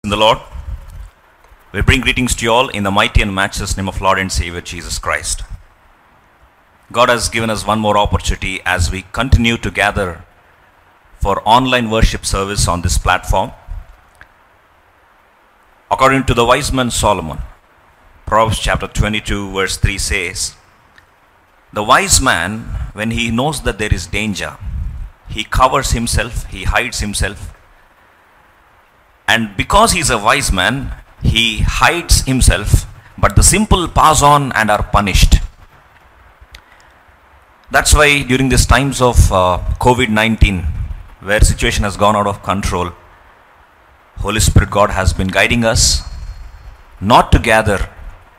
In the Lord, we bring greetings to you all in the mighty and matchless name of Lord and Savior Jesus Christ. God has given us one more opportunity as we continue to gather for online worship service on this platform. According to the wise man Solomon, Proverbs chapter 22 verse 3 says, "The wise man, when he knows that there is danger, he covers himself, he hides himself. And because he is a wise man, he hides himself, but the simple pass on and are punished." That's why during these times of COVID-19, where situation has gone out of control, Holy Spirit God has been guiding us not to gather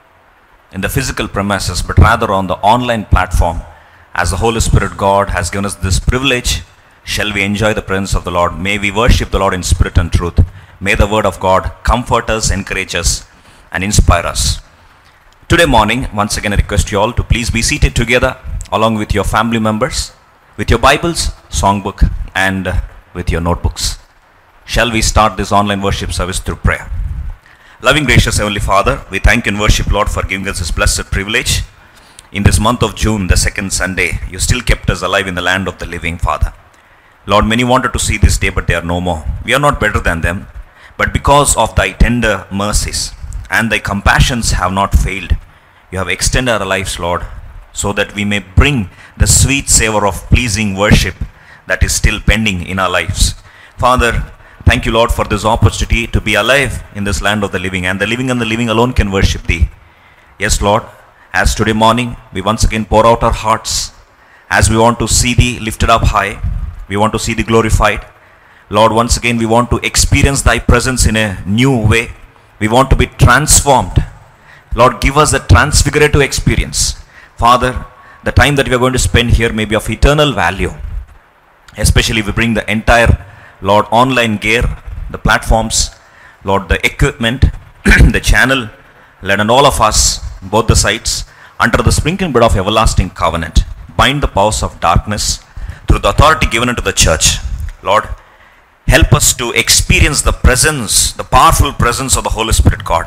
in the physical premises, but rather on the online platform. As the Holy Spirit God has given us this privilege, shall we enjoy the presence of the Lord. May we worship the Lord in spirit and truth. May the word of God comfort us, encourage us, and inspire us. Today morning, once again I request you all to please be seated together along with your family members, with your Bibles, songbook, and with your notebooks. Shall we start this online worship service through prayer? Loving, gracious Heavenly Father, we thank and worship Lord for giving us this blessed privilege. In this month of June, the second Sunday, you still kept us alive in the land of the living, Father. Lord, many wanted to see this day, but they are no more. We are not better than them, but because of thy tender mercies and thy compassions have not failed, you have extended our lives, Lord, so that we may bring the sweet savor of pleasing worship that is still pending in our lives. Father, thank you, Lord, for this opportunity to be alive in this land of the living, and the living alone can worship thee. Yes, Lord, as today morning we once again pour out our hearts, as we want to see thee lifted up high, we want to see thee glorified. Lord, once again we want to experience thy presence in a new way. We want to be transformed. Lord, give us a transfigurative experience. Father, the time that we are going to spend here may be of eternal value. Especially we bring the entire, Lord, online gear, the platforms, Lord, the equipment, the channel, Lord, and all of us, both the sides, under the sprinkling blood of everlasting covenant, bind the powers of darkness through the authority given unto the church. Lord, help us to experience the presence, the powerful presence of the Holy Spirit God.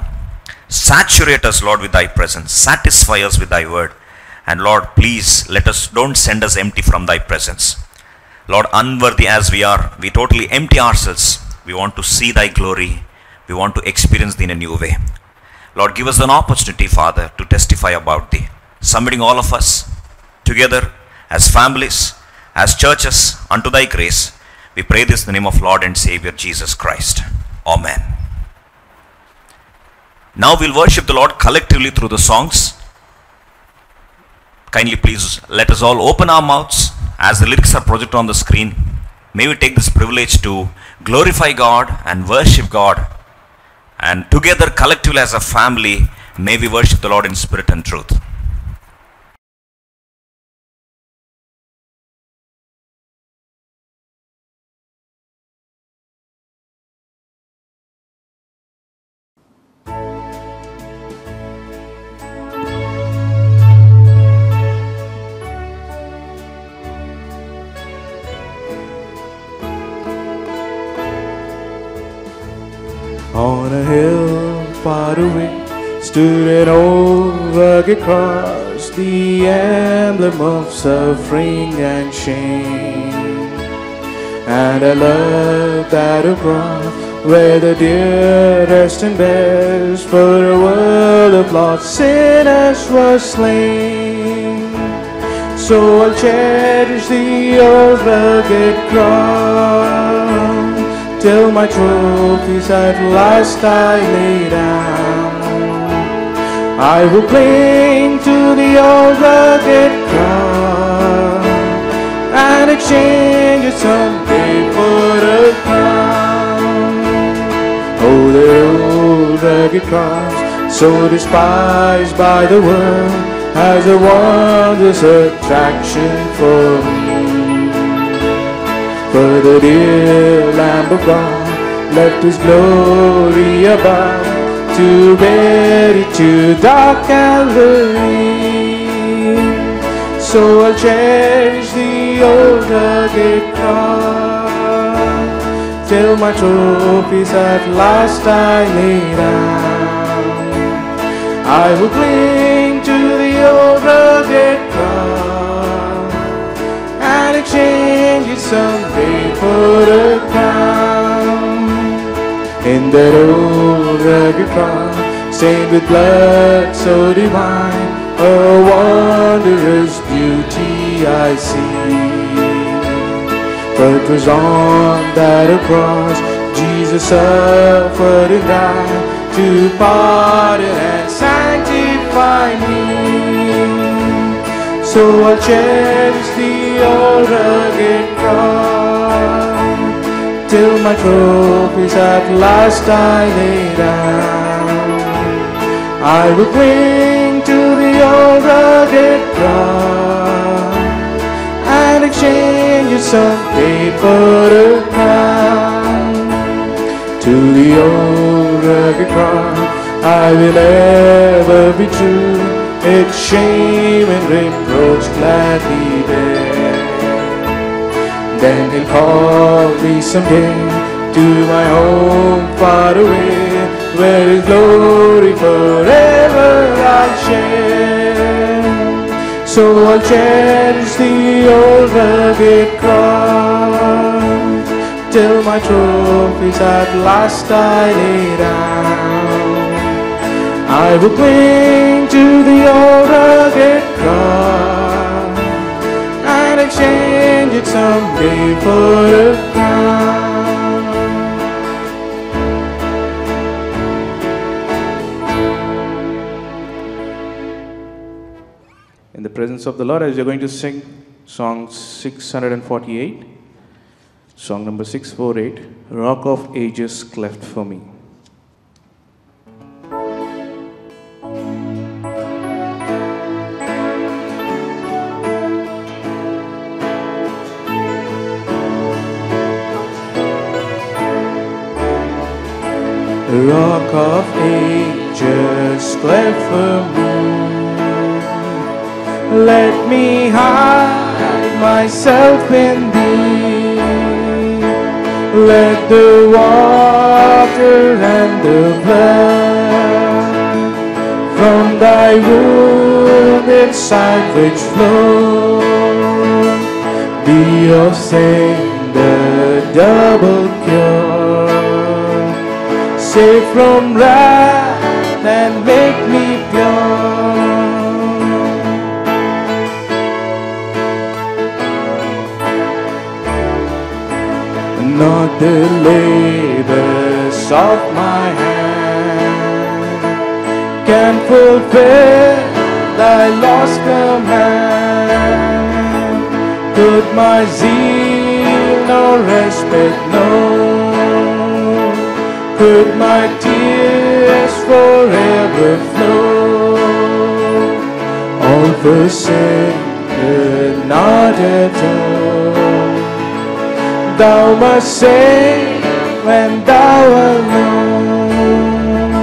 Saturate us, Lord, with thy presence. Satisfy us with thy word. And Lord, please don't send us empty from thy presence. Lord, unworthy as we are, we totally empty ourselves. We want to see thy glory. We want to experience thee in a new way. Lord, give us an opportunity, Father, to testify about thee. Submitting all of us together as families, as churches, unto thy grace. We pray this in the name of Lord and Savior Jesus Christ. Amen. Now we'll worship the Lord collectively through the songs. Kindly please let us all open our mouths as the lyrics are projected on the screen. May we take this privilege to glorify God and worship God. And together collectively as a family, may we worship the Lord in spirit and truth. On a hill far away stood an old rugged cross, the emblem of suffering and shame. And I love that abroad where the dearest and best for a world of lost sinners was slain. So I'll cherish the old rugged cross till my trophies at last I lay down. I will cling to the old rugged cross and exchange it someday for a crown. Oh, the old rugged cross, so despised by the world, has a wondrous attraction for me. For the dear Lamb of God left His glory above to bear it to dark Calvary. So I'll cherish the old rugged cross till my trophies at last I lay down. I will cling to the old rugged cross and exchange it someday for a crown. In that old rugged cross, stained with blood so divine, a wondrous beauty I see. But 'twas on that cross Jesus suffered and died to pardon and sanctify me. So I'll cherish the old rugged cross till my trophies at last I lay down. I will cling to the old rugged cross and exchange it someday for a crown. To the old rugged cross I will ever be true, its shame and reproach gladly bear. Then he'll call me someday to my home far away, where his glory forever I'll share. So I'll cherish the old rugged cross till my trophies at last I lay down. I will cling to the old rugged cross and exchange it someday for a crown. In the presence of the Lord, as you're going to sing song 648, song number 648, Rock of Ages Cleft for Me. Rock of Ages cleft for me, let me hide myself in thee. Let the water and the blood from thy wounded side which flow be of sin the double cure. Save from wrath and make me pure. Not the labors of my hand can fulfill thy lost command. Could my zeal no respite know? Could my tears forever flow? All for sin could not atone. Thou must save when thou alone.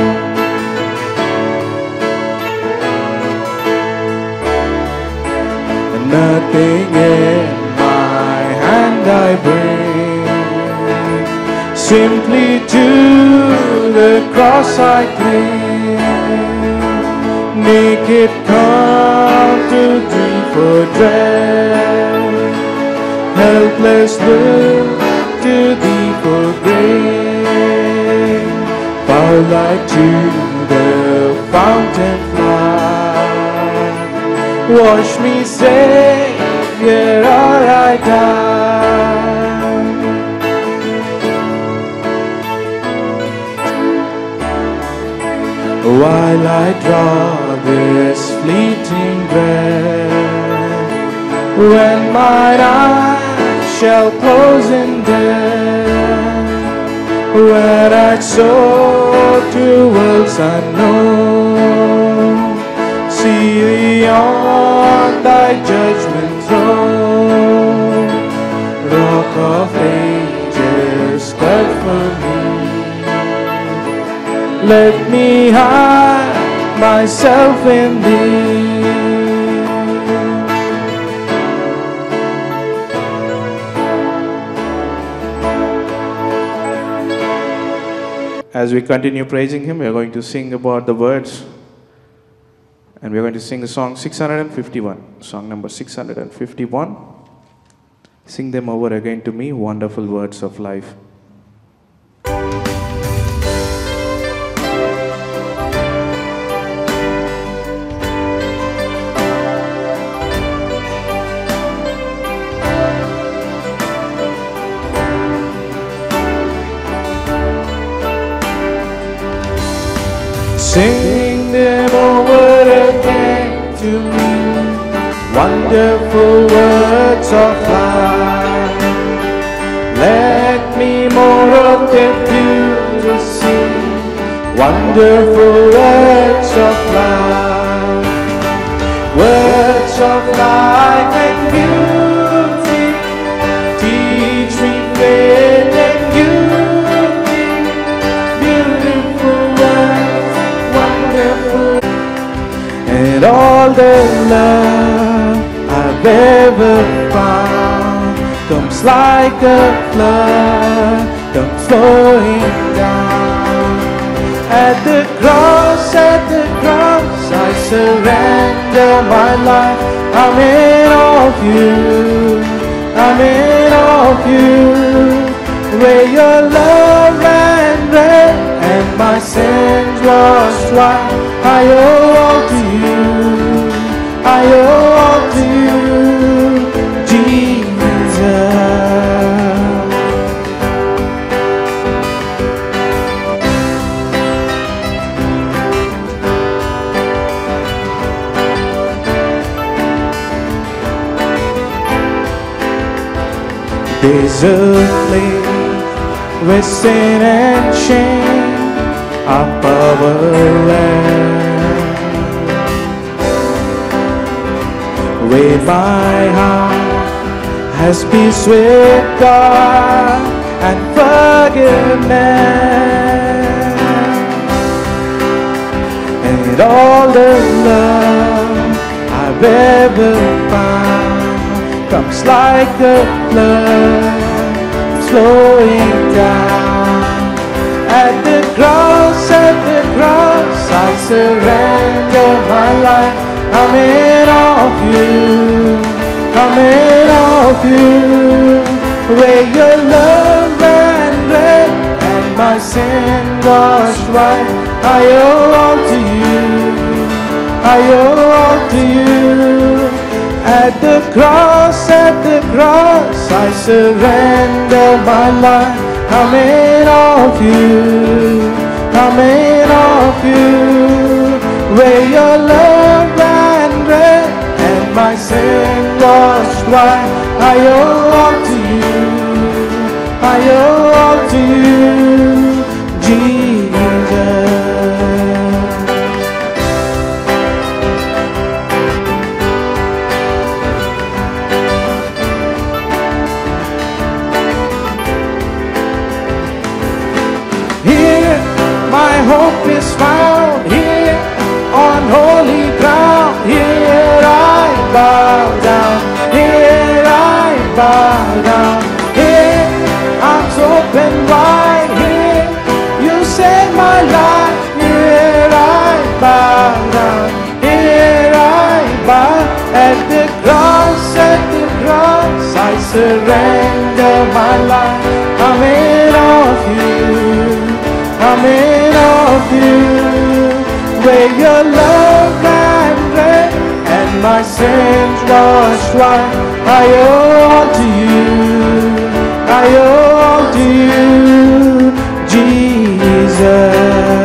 Nothing in my hand I bring, simply to the cross I cling. Naked come to thee for dread, helpless look to thee for grace. Bow like to the fountain fly, wash me, Savior, or I die. While I draw this fleeting breath, when mine eyes shall close in death, when I soar to worlds unknown, see thee on thy judgment throne. Rock of Ages, cleft for me, let me hide myself in thee. As we continue praising Him, we are going to sing about the words. And we are going to sing the song 651. Song number 651. Sing them over again to me, wonderful words of life. Sing them over again to me, wonderful words of life. Let me more of them do to sing, wonderful words of life. Words of life and beauty, teach me faith and unity, beautiful words, wonderful, and all the love I've ever found comes like a flood, comes flowing down. At the cross, I surrender my life. I'm in all of you, I'm in all of you. Where your love ran red and my sins washed white, I owe all to you, I owe all to you, Jesus. There's a place where sin and shame are powerless, where my heart has peace with God and forgiveness, and all the love I've ever found comes like a flood, flowing down. At the cross, I surrender my life. I'm in all of you, I'm in all of you. Where your love ran red and my sin washed white, I owe all to you, I owe all to you. At the cross, I surrender my life. I'm in all of you, I'm in all of you. Where your love ran red and my sin washed white, I owe all to you, I owe all to you, Jesus. My hope is found here on holy ground. Here I bow down, here I bow down. Here arms open wide, here you save my life. Here I bow down, here I bow. At the cross, I surrender my life. I'm in all of you, I'm in all of you. Where your love ran red and my sins washed white, I owe all to you, I owe all to you, Jesus.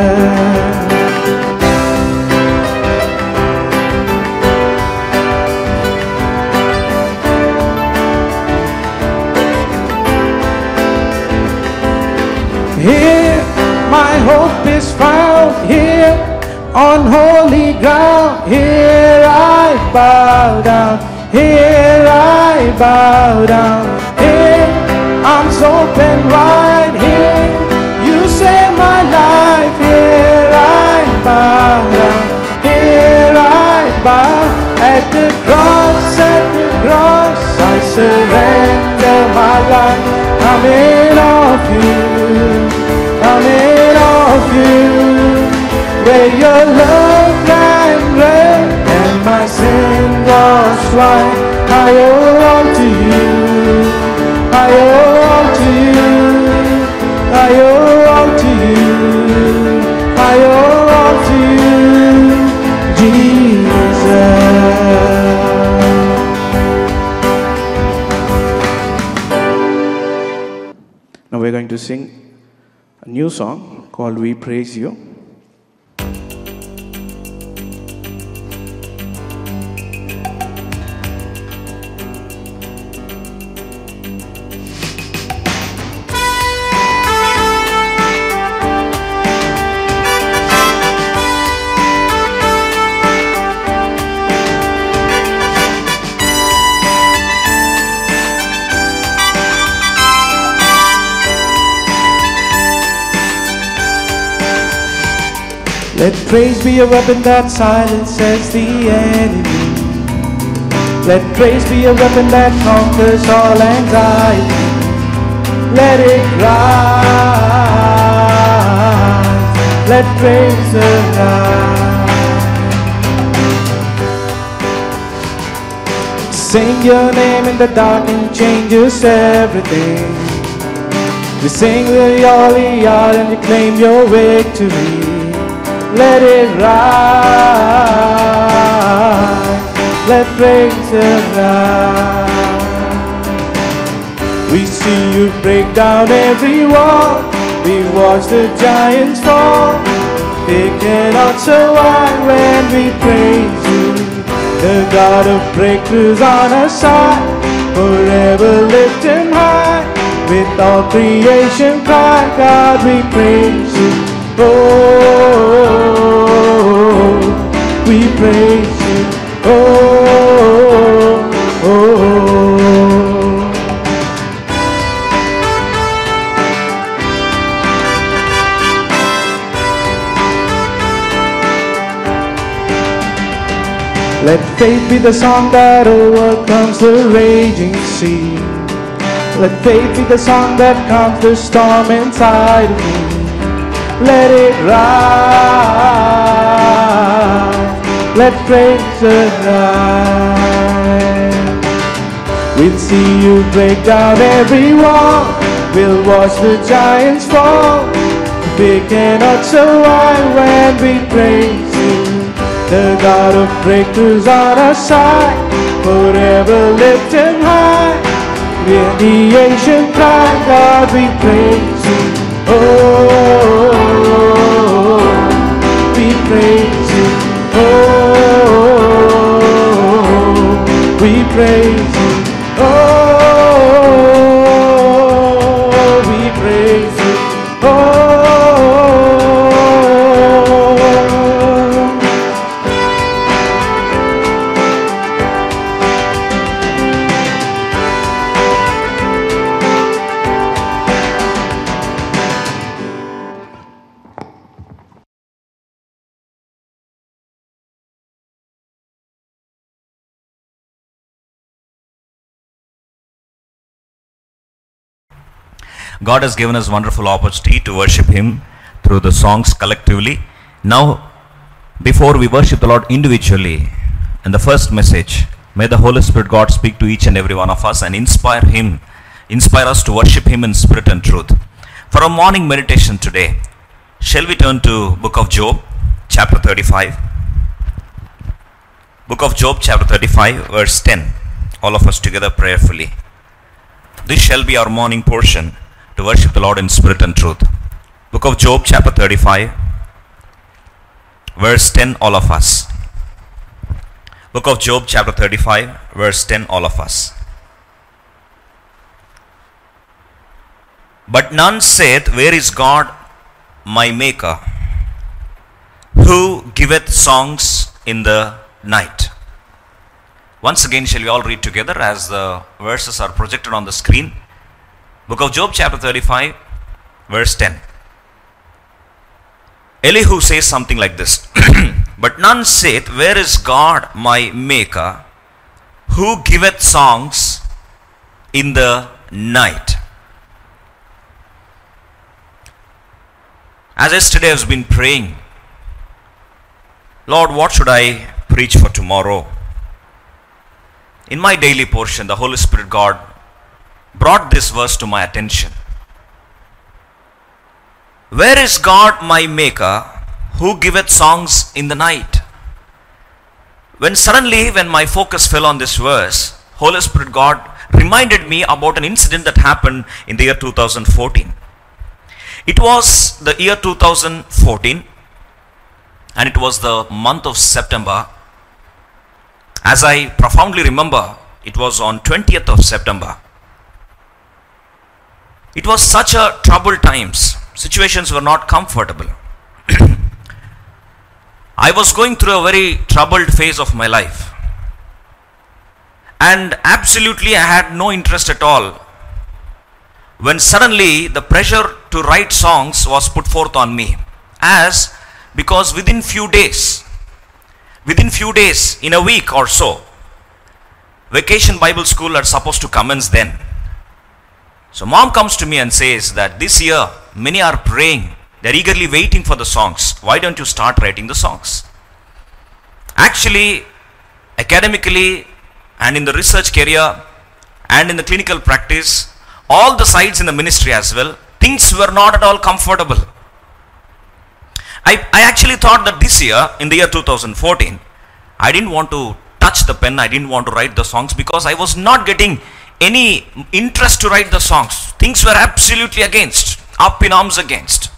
Here my hope is found, here on holy ground. Here I bow down, here I bow down. Here arms open wide, here you save my life. Here I bow down, here I bow. At the cross, I surrender my life. I'm in all of you, I'm in all where your love ran red and my sin was white. I owe all to you. I owe all to you. I owe all to you. I owe all to you, Jesus. Now we're going to sing a new song called We Praise You. Let praise be a weapon that silences the enemy. Let praise be a weapon that conquers all anxiety. Let it rise. Let praise arise. Sing your name in the dark and changes everything. We sing the Yoli Yard and you claim your victory. Let it rise, let praise arise. We see you break down every wall. We watch the giants fall. They cannot survive when we praise you. The God of breakthroughs on our side, forever lift him high. With all creation cry, God we praise you. Oh, we praise you. Oh, oh, oh. Let faith be the song that overcomes the raging sea. Let faith be the song that calms the storm inside of me. Let it rise, let praise arise. We'll see you break down every wall. We'll watch the giants fall. They cannot survive when we praise you. The God of breakthroughs on our side, forever lift him high. When the ancient cry, God we praise you. Oh, we praise you. Oh, we praise you. Oh, we praise you. Oh. God has given us wonderful opportunity to worship Him through the songs collectively. Now, before we worship the Lord individually, in the first message, may the Holy Spirit God speak to each and every one of us and inspire us to worship Him in spirit and truth. For our morning meditation today, shall we turn to Book of Job, chapter 35. Book of Job, chapter 35, verse 10. All of us together prayerfully. This shall be our morning portion to worship the Lord in spirit and truth. Book of Job, chapter 35, verse 10, all of us. Book of Job, chapter 35, verse 10, all of us. But none saith, where is God my Maker, who giveth songs in the night? Once again, shall we all read together as the verses are projected on the screen? Book of Job, chapter 35, verse 10. Elihu says something like this. But none saith, where is God my Maker, who giveth songs in the night? As yesterday I have been praying, Lord, what should I preach for tomorrow? In my daily portion, the Holy Spirit God brought this verse to my attention. Where is God my Maker, who giveth songs in the night? When my focus fell on this verse, Holy Spirit God reminded me about an incident that happened in the year 2014. It was the year 2014, and it was the month of September. As I profoundly remember, it was on 20th of September. It was such a troubled times. Situations were not comfortable. I was going through a very troubled phase of my life. And absolutely I had no interest at all when suddenly the pressure to write songs was put forth on me. Because within few days, in a week or so, Vacation Bible School are supposed to commence then. So mom comes to me and says that this year many are praying, they are eagerly waiting for the songs. Why don't you start writing the songs? Actually, academically and in the research career and in the clinical practice, all the sides in the ministry as well, things were not at all comfortable. I actually thought that this year, in the year 2014, I didn't want to touch the pen, I didn't want to write the songs because I was not getting any interest to write the songs. Things were absolutely against, up in arms against.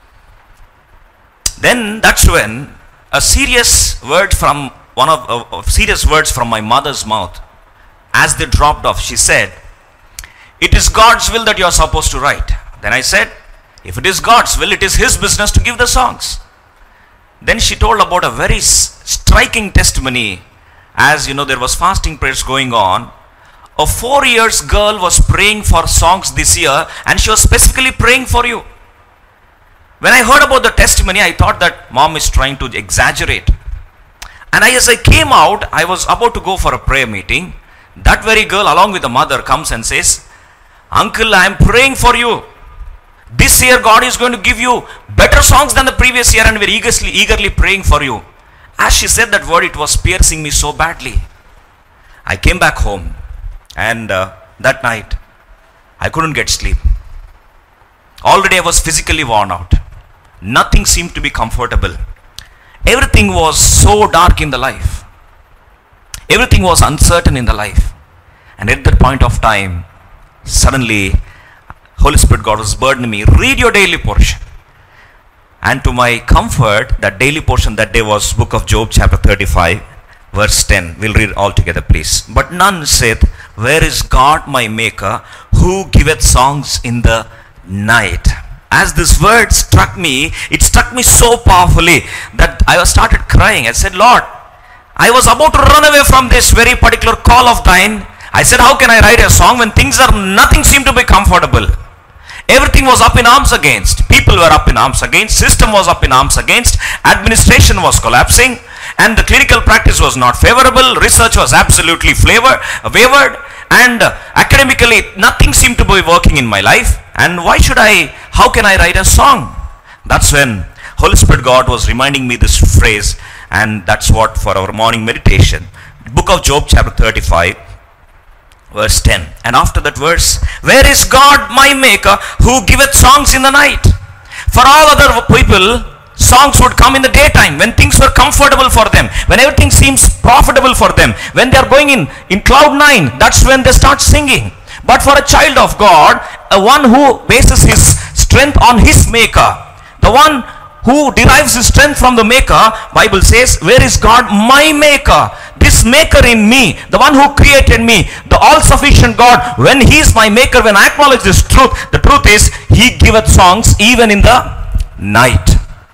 Then that's when a serious word from serious words from my mother's mouth, as they dropped off, she said, "It is God's will that you are supposed to write." Then I said, if it is God's will, it is His business to give the songs. Then she told about a very striking testimony. As you know, there was fasting prayers going on. A 4-year girl was praying for songs this year, and she was specifically praying for you. When I heard about the testimony, I thought that mom is trying to exaggerate. And as I came out, I was about to go for a prayer meeting. That very girl, along with the mother, comes and says, "Uncle, I am praying for you. This year God is going to give you better songs than the previous year, and we are eagerly praying for you." As she said that word, it was piercing me so badly. I came back home, and that night I couldn't get sleep. Already I was physically worn out. Nothing seemed to be comfortable. Everything was so dark in the life. Everything was uncertain in the life. And at that point of time, suddenly Holy Spirit God was burdening me, read your daily portion. And to my comfort, that daily portion that day was book of Job chapter 35 verse 10. We'll read all together, please. "But none saith, Where is God my Maker, who giveth songs in the night?" As this word struck me, it struck me so powerfully that I started crying. I said, "Lord, I was about to run away from this very particular call of thine." I said, "How can I write a song when nothing seemed to be comfortable?" Everything was up in arms against. People were up in arms against. System was up in arms against. Administration was collapsing. And the clinical practice was not favorable. Research was absolutely wavered. And academically, nothing seemed to be working in my life. And how can I write a song? That's when Holy Spirit God was reminding me this phrase. And that's what for our morning meditation. Book of Job chapter 35. Verse 10. And after that verse, "Where is God my Maker, who giveth songs in the night?" For all other people, songs would come in the daytime, when things were comfortable for them, when everything seems profitable for them, when they are going in cloud 9, that's when they start singing. But for a child of God, one who bases his strength on his Maker, the one who derives his strength from the Maker, Bible says, "Where is God my Maker?" This Maker in me, the one who created me, the all-sufficient God, when He is my Maker, when I acknowledge this truth, the truth is, He giveth songs even in the night.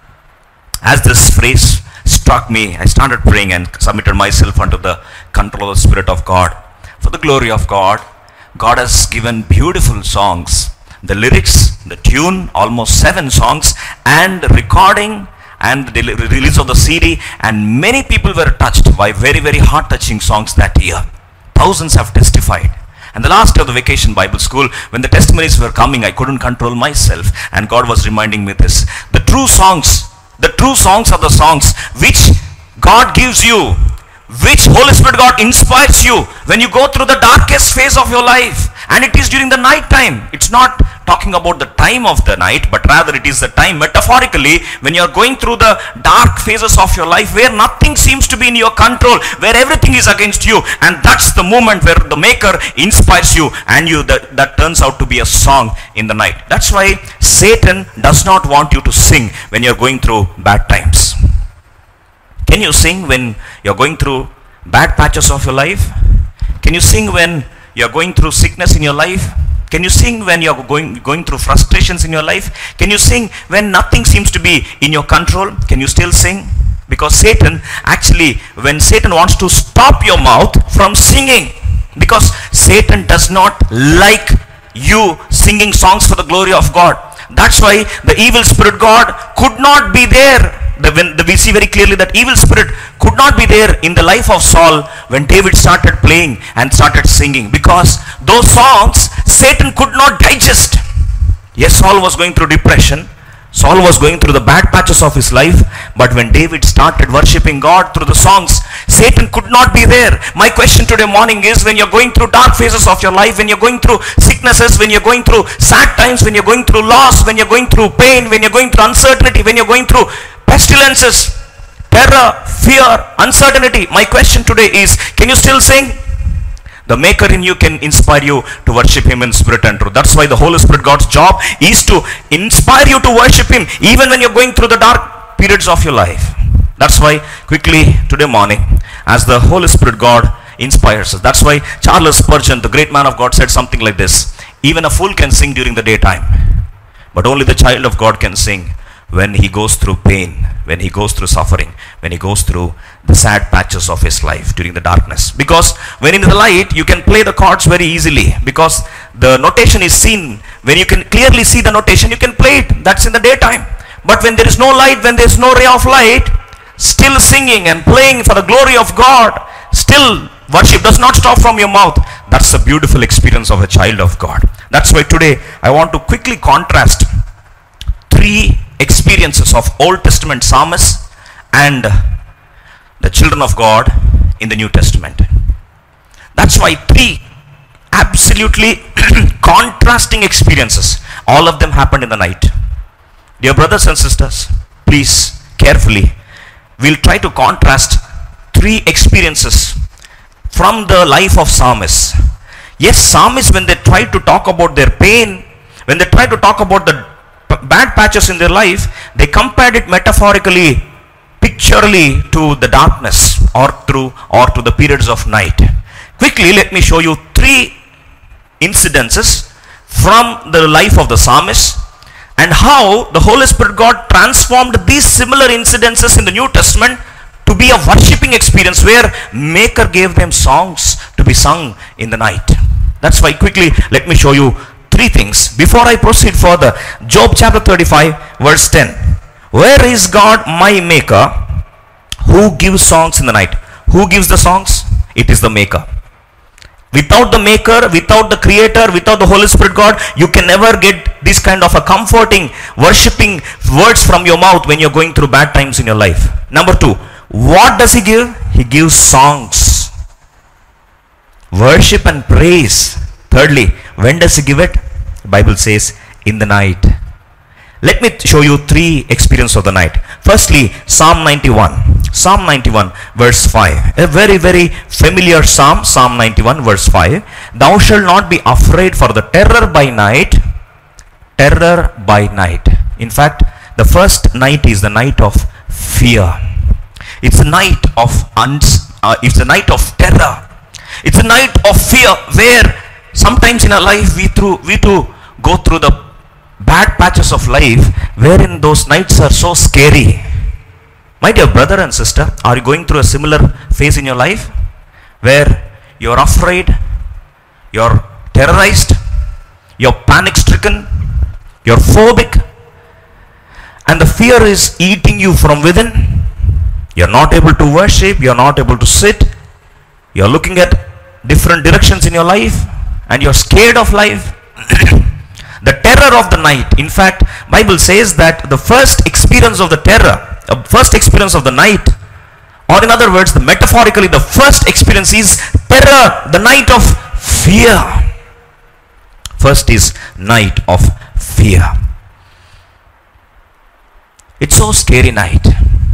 As this phrase struck me, I started praying and submitted myself unto the control of the Spirit of God. For the glory of God, God has given beautiful songs. The lyrics, the tune, almost 7 songs, and recording and the release of the CD, and many people were touched by very, very heart-touching songs that year. Thousands have testified. And the last day of the Vacation Bible School, when the testimonies were coming, I couldn't control myself, and God was reminding me this. The true songs are the songs which God gives you, which Holy Spirit God inspires you when you go through the darkest phase of your life, and it is during the night time. It's not talking about the time of the night, but rather it is the time metaphorically when you are going through the dark phases of your life where nothing seems to be in your control, where everything is against you, and that's the moment where the Maker inspires you, and that turns out to be a song in the night. That's why Satan does not want you to sing when you are going through bad times. Can you sing when you are going through bad patches of your life? Can you sing when you are going through sickness in your life? Can you sing when you are going through frustrations in your life? Can you sing when nothing seems to be in your control? Can you still sing? Because Satan, actually, when Satan wants to stop your mouth from singing, because Satan does not like you singing songs for the glory of God. That's why the evil spirit God could not be there. We see very clearly that evil spirit could not be there in the life of Saul when David started playing and started singing, because those songs Satan could not digest. Yes, Saul was going through depression. Saul was going through the bad patches of his life, but when David started worshiping God through the songs, Satan could not be there. My question today morning is, when you're going through dark phases of your life, when you're going through sicknesses, when you're going through sad times, when you're going through loss, when you're going through pain, when you're going through uncertainty, when you're going through pestilences, terror, fear, uncertainty, my question today is, can you still sing? The Maker in you can inspire you to worship Him in spirit and truth. That's why the Holy Spirit God's job is to inspire you to worship Him even when you're going through the dark periods of your life. That's why quickly today morning, as the Holy Spirit God inspires us, that's why Charles Spurgeon, the great man of God, said something like this: even a fool can sing during the daytime, but only the child of God can sing when he goes through pain, when he goes through suffering, when he goes through the sad patches of his life during the darkness. Because when in the light, you can play the chords very easily, because the notation is seen. When you can clearly see the notation, you can play it. That's in the daytime. But when there is no light, when there is no ray of light, still singing and playing for the glory of God, still worship does not stop from your mouth. That's a beautiful experience of a child of God. That's why today I want to quickly contrast three experiences of Old Testament psalmists and the children of God in the New Testament. That's why three absolutely contrasting experiences. All of them happened in the night. Dear brothers and sisters, please carefully, we'll try to contrast three experiences from the life of psalmists. Yes, psalmists, when they try to talk about their pain, when they try to talk about the bad patches in their life, they compared it metaphorically, pictorially to the darkness or to the periods of night. Quickly, let me show you three incidences from the life of the psalmist and how the Holy Spirit God transformed these similar incidences in the New Testament to be a worshipping experience where Maker gave them songs to be sung in the night. That's why quickly let me show you three things. Before I proceed further, Job chapter 35 verse 10. Where is God my Maker, who gives songs in the night? Who gives the songs? It is the Maker. Without the Maker, without the Creator, without the Holy Spirit God, you can never get this kind of a comforting, worshipping words from your mouth when you're going through bad times in your life. Number two, what does He give? He gives songs, worship and praise. Thirdly, when does He give it? The Bible says, in the night. Let me show you three experiences of the night. Firstly, Psalm 91. Psalm 91 verse 5. A very, very familiar psalm. Psalm 91 verse 5. Thou shalt not be afraid for the terror by night. Terror by night. In fact, the first night is the night of fear. It's a night of it's a night of terror. It's a night of fear where sometimes in our life we too go through the bad patches of life wherein those nights are so scary. My dear brother and sister, are you going through a similar phase in your life where you're afraid, you're terrorized, you're panic stricken, you're phobic, and the fear is eating you from within? You're not able to worship, you're not able to sit, you're looking at different directions in your life and you're scared of life. The terror of the night. In fact, Bible says that the first experience of the terror, first experience of the night Or in other words, the metaphorically, the first experience is terror, the night of fear. First is night of fear. It's so scary night.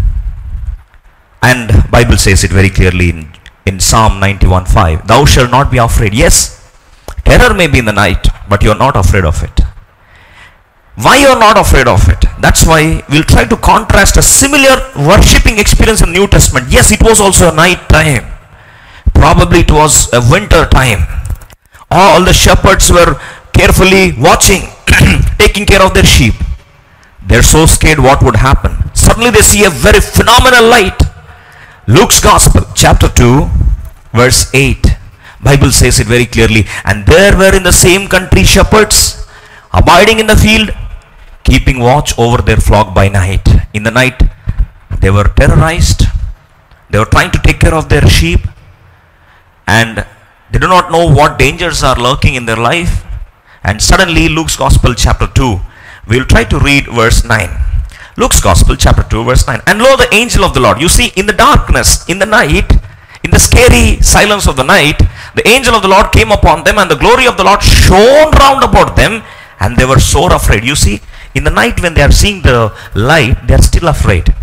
And Bible says it very clearly in Psalm 91:5. Thou shalt not be afraid. Yes, terror may be in the night, but you're not afraid of it. Why you're not afraid of it? That's why we'll try to contrast a similar worshipping experience in the New Testament. Yes, it was also a night time. Probably it was a winter time. All the shepherds were carefully watching, taking care of their sheep. They're so scared what would happen. Suddenly they see a very phenomenal light. Luke's Gospel, chapter 2, verse 8. Bible says it very clearly. And there were in the same country shepherds, abiding in the field, keeping watch over their flock by night. In the night, they were terrorized. They were trying to take care of their sheep. And they do not know what dangers are lurking in their life. And suddenly, Luke's Gospel, chapter 2, we'll try to read verse 9. Luke's Gospel, chapter 2, verse 9. And lo, the angel of the Lord. You see, in the darkness, in the night, in the scary silence of the night, the angel of the Lord came upon them, and the glory of the Lord shone round about them, and they were sore afraid. You see, in the night when they are seeing the light, they are still afraid.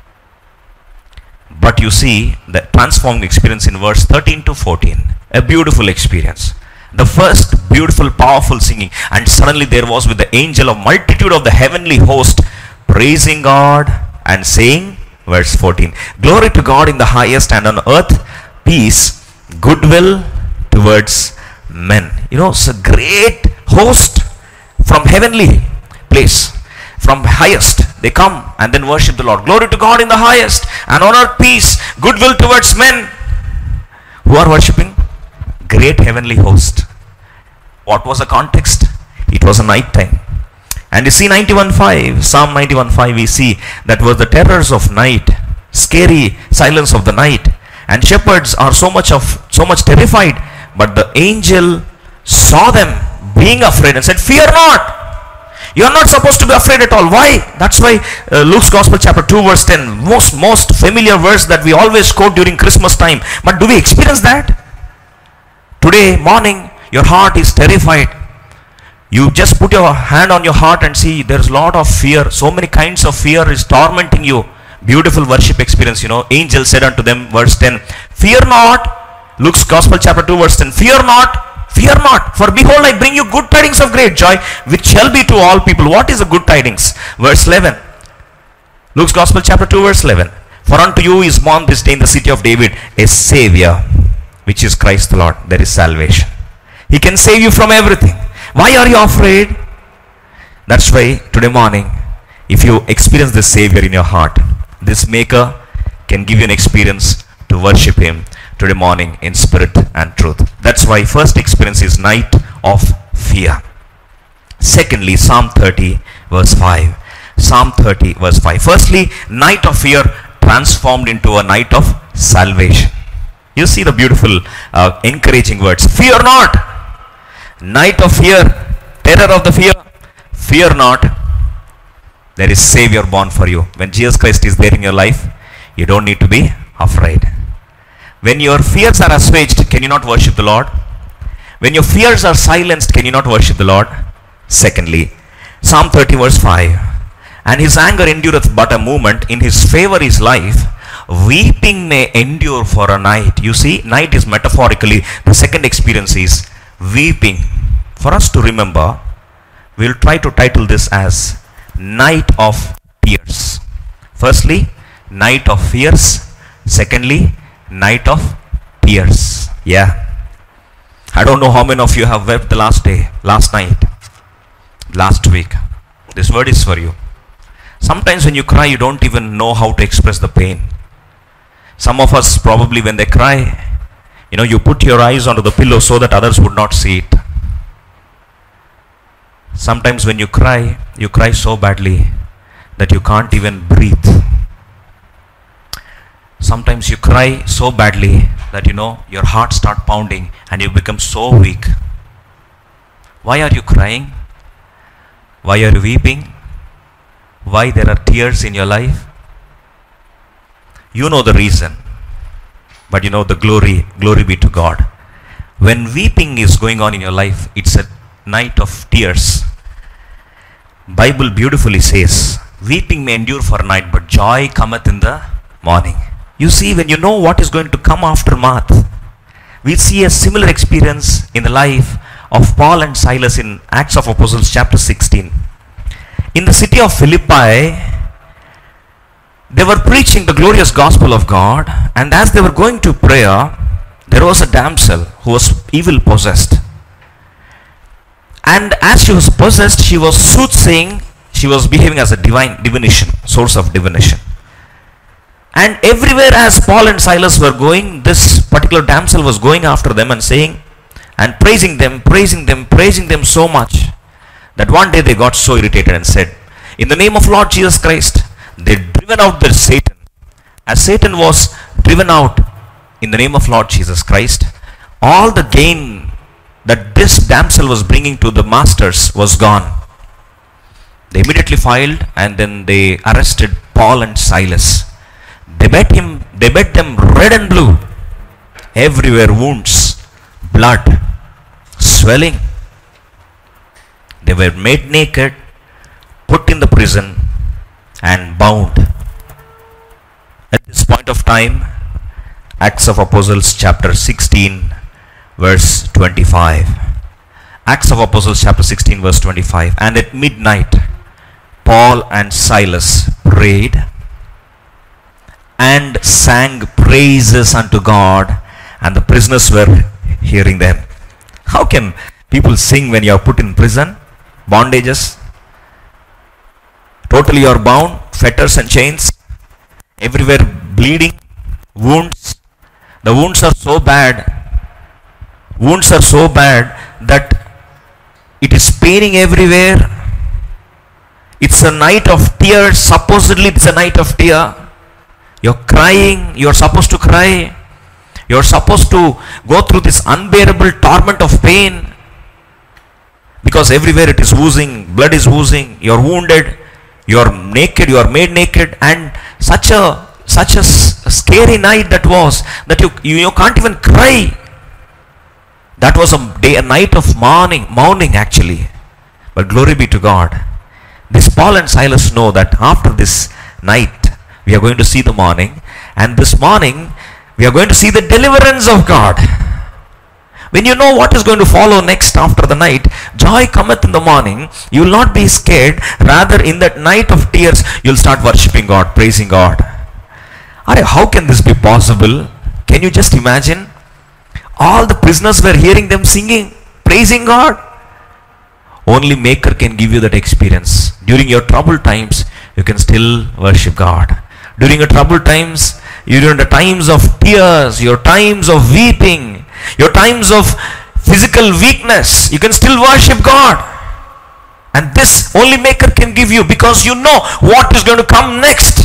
But you see the transforming experience in verse 13 to 14. A beautiful experience. The first beautiful, powerful singing. And suddenly there was with the angel a multitude of the heavenly host praising God and saying, verse 14, glory to God in the highest, and on earth peace, goodwill towards men. You know, it's a great host from heavenly place, from highest. They come and then worship the Lord. Glory to God in the highest, and on earth peace, goodwill towards men. Who are worshipping? Great heavenly host. What was the context? It was a night time. And you see 91:5, Psalm 91:5, we see that was the terrors of night, scary silence of the night. And shepherds are so much terrified. But the angel saw them being afraid and said, fear not. You are not supposed to be afraid at all. Why? That's why Luke's Gospel, chapter 2, verse 10, most familiar verse that we always quote during Christmas time. But do we experience that? Today morning, your heart is terrified. You just put your hand on your heart and see there's a lot of fear. So many kinds of fear is tormenting you. Beautiful worship experience, you know. Angel said unto them, verse 10, fear not. Luke's Gospel, chapter 2, verse 10, fear not, for behold, I bring you good tidings of great joy, which shall be to all people. What is the good tidings? Verse 11. Luke's Gospel, chapter 2, verse 11. For unto you is born this day in the city of David a Savior, which is Christ the Lord. There is salvation. He can save you from everything. Why are you afraid? That's why today morning, if you experience this Savior in your heart, this Maker can give you an experience to worship Him today morning in spirit and truth. That's why first experience is night of fear. Secondly, Psalm 30 verse 5. Psalm 30 verse 5. Firstly, night of fear transformed into a night of salvation. You see the beautiful encouraging words. Fear not. Night of fear, terror of the fear. Fear not. There is Savior born for you. When Jesus Christ is there in your life, you don't need to be afraid. When your fears are assuaged, can you not worship the Lord? When your fears are silenced, can you not worship the Lord? Secondly, Psalm 30 verse 5. And his anger endureth but a moment, in his favor is life. Weeping may endure for a night. You see, night is metaphorically, the second experience is weeping. For us to remember, we'll try to title this as night of tears. Firstly, night of fears. Secondly, night of tears. Yeah. I don't know how many of you have wept the last day, last night, last week. This word is for you. Sometimes when you cry, you don't even know how to express the pain. Some of us probably when they cry, you put your eyes onto the pillow so that others would not see it. Sometimes when you cry so badly that you can't even breathe. Sometimes you cry so badly that your heart starts pounding and you become so weak. Why are you crying? Why are you weeping? Why there are tears in your life? You know the reason. But you know the glory be to God. When weeping is going on in your life, it's a night of tears. Bible beautifully says, weeping may endure for a night, but joy cometh in the morning. You see, when you know what is going to come aftermath, we see a similar experience in the life of Paul and Silas in Acts of Apostles chapter 16. In the city of Philippi, they were preaching the glorious gospel of God, and as they were going to prayer, there was a damsel who was evil possessed. And as she was possessed, she was soothsaying, she was behaving as a divination, source of divination. And everywhere as Paul and Silas were going, this particular damsel was going after them and saying and praising them so much that one day they got so irritated and said, in the name of Lord Jesus Christ, they driven out the Satan. As Satan was driven out in the name of Lord Jesus Christ, all the gain that this damsel was bringing to the masters was gone. They immediately filed and then they arrested Paul and Silas. They beat them red and blue. Everywhere wounds, blood, swelling. They were made naked, put in the prison and bound. At this point of time, Acts of Apostles chapter 16 verse 25. Acts of Apostles chapter 16 verse 25. And at midnight, Paul and Silas prayed and sang praises unto God, and the prisoners were hearing them. How can people sing when you are put in prison? Bondages. Totally you are bound, fetters and chains. Everywhere bleeding, wounds. The wounds are so bad. Wounds are so bad that it is paining everywhere. It's a night of tears. Supposedly it's a night of tear. You're crying. You're supposed to cry. You're supposed to go through this unbearable torment of pain. Because everywhere it is oozing. Blood is oozing. You're wounded. You're naked. You're made naked. And such a scary night that was, that you can't even cry. That was a night of mourning actually. But glory be to God. This Paul and Silas know that after this night, we are going to see the morning. And this morning, we are going to see the deliverance of God. When you know what is going to follow next after the night, joy cometh in the morning. You will not be scared. Rather, in that night of tears, you will start worshipping God, praising God. How can this be possible? Can you just imagine? All the prisoners were hearing them singing, praising God. Only Maker can give you that experience. During your troubled times, you can still worship God. During your troubled times, during the times of tears, your times of weeping, your times of physical weakness, you can still worship God. And this only Maker can give you, because you know what is going to come next.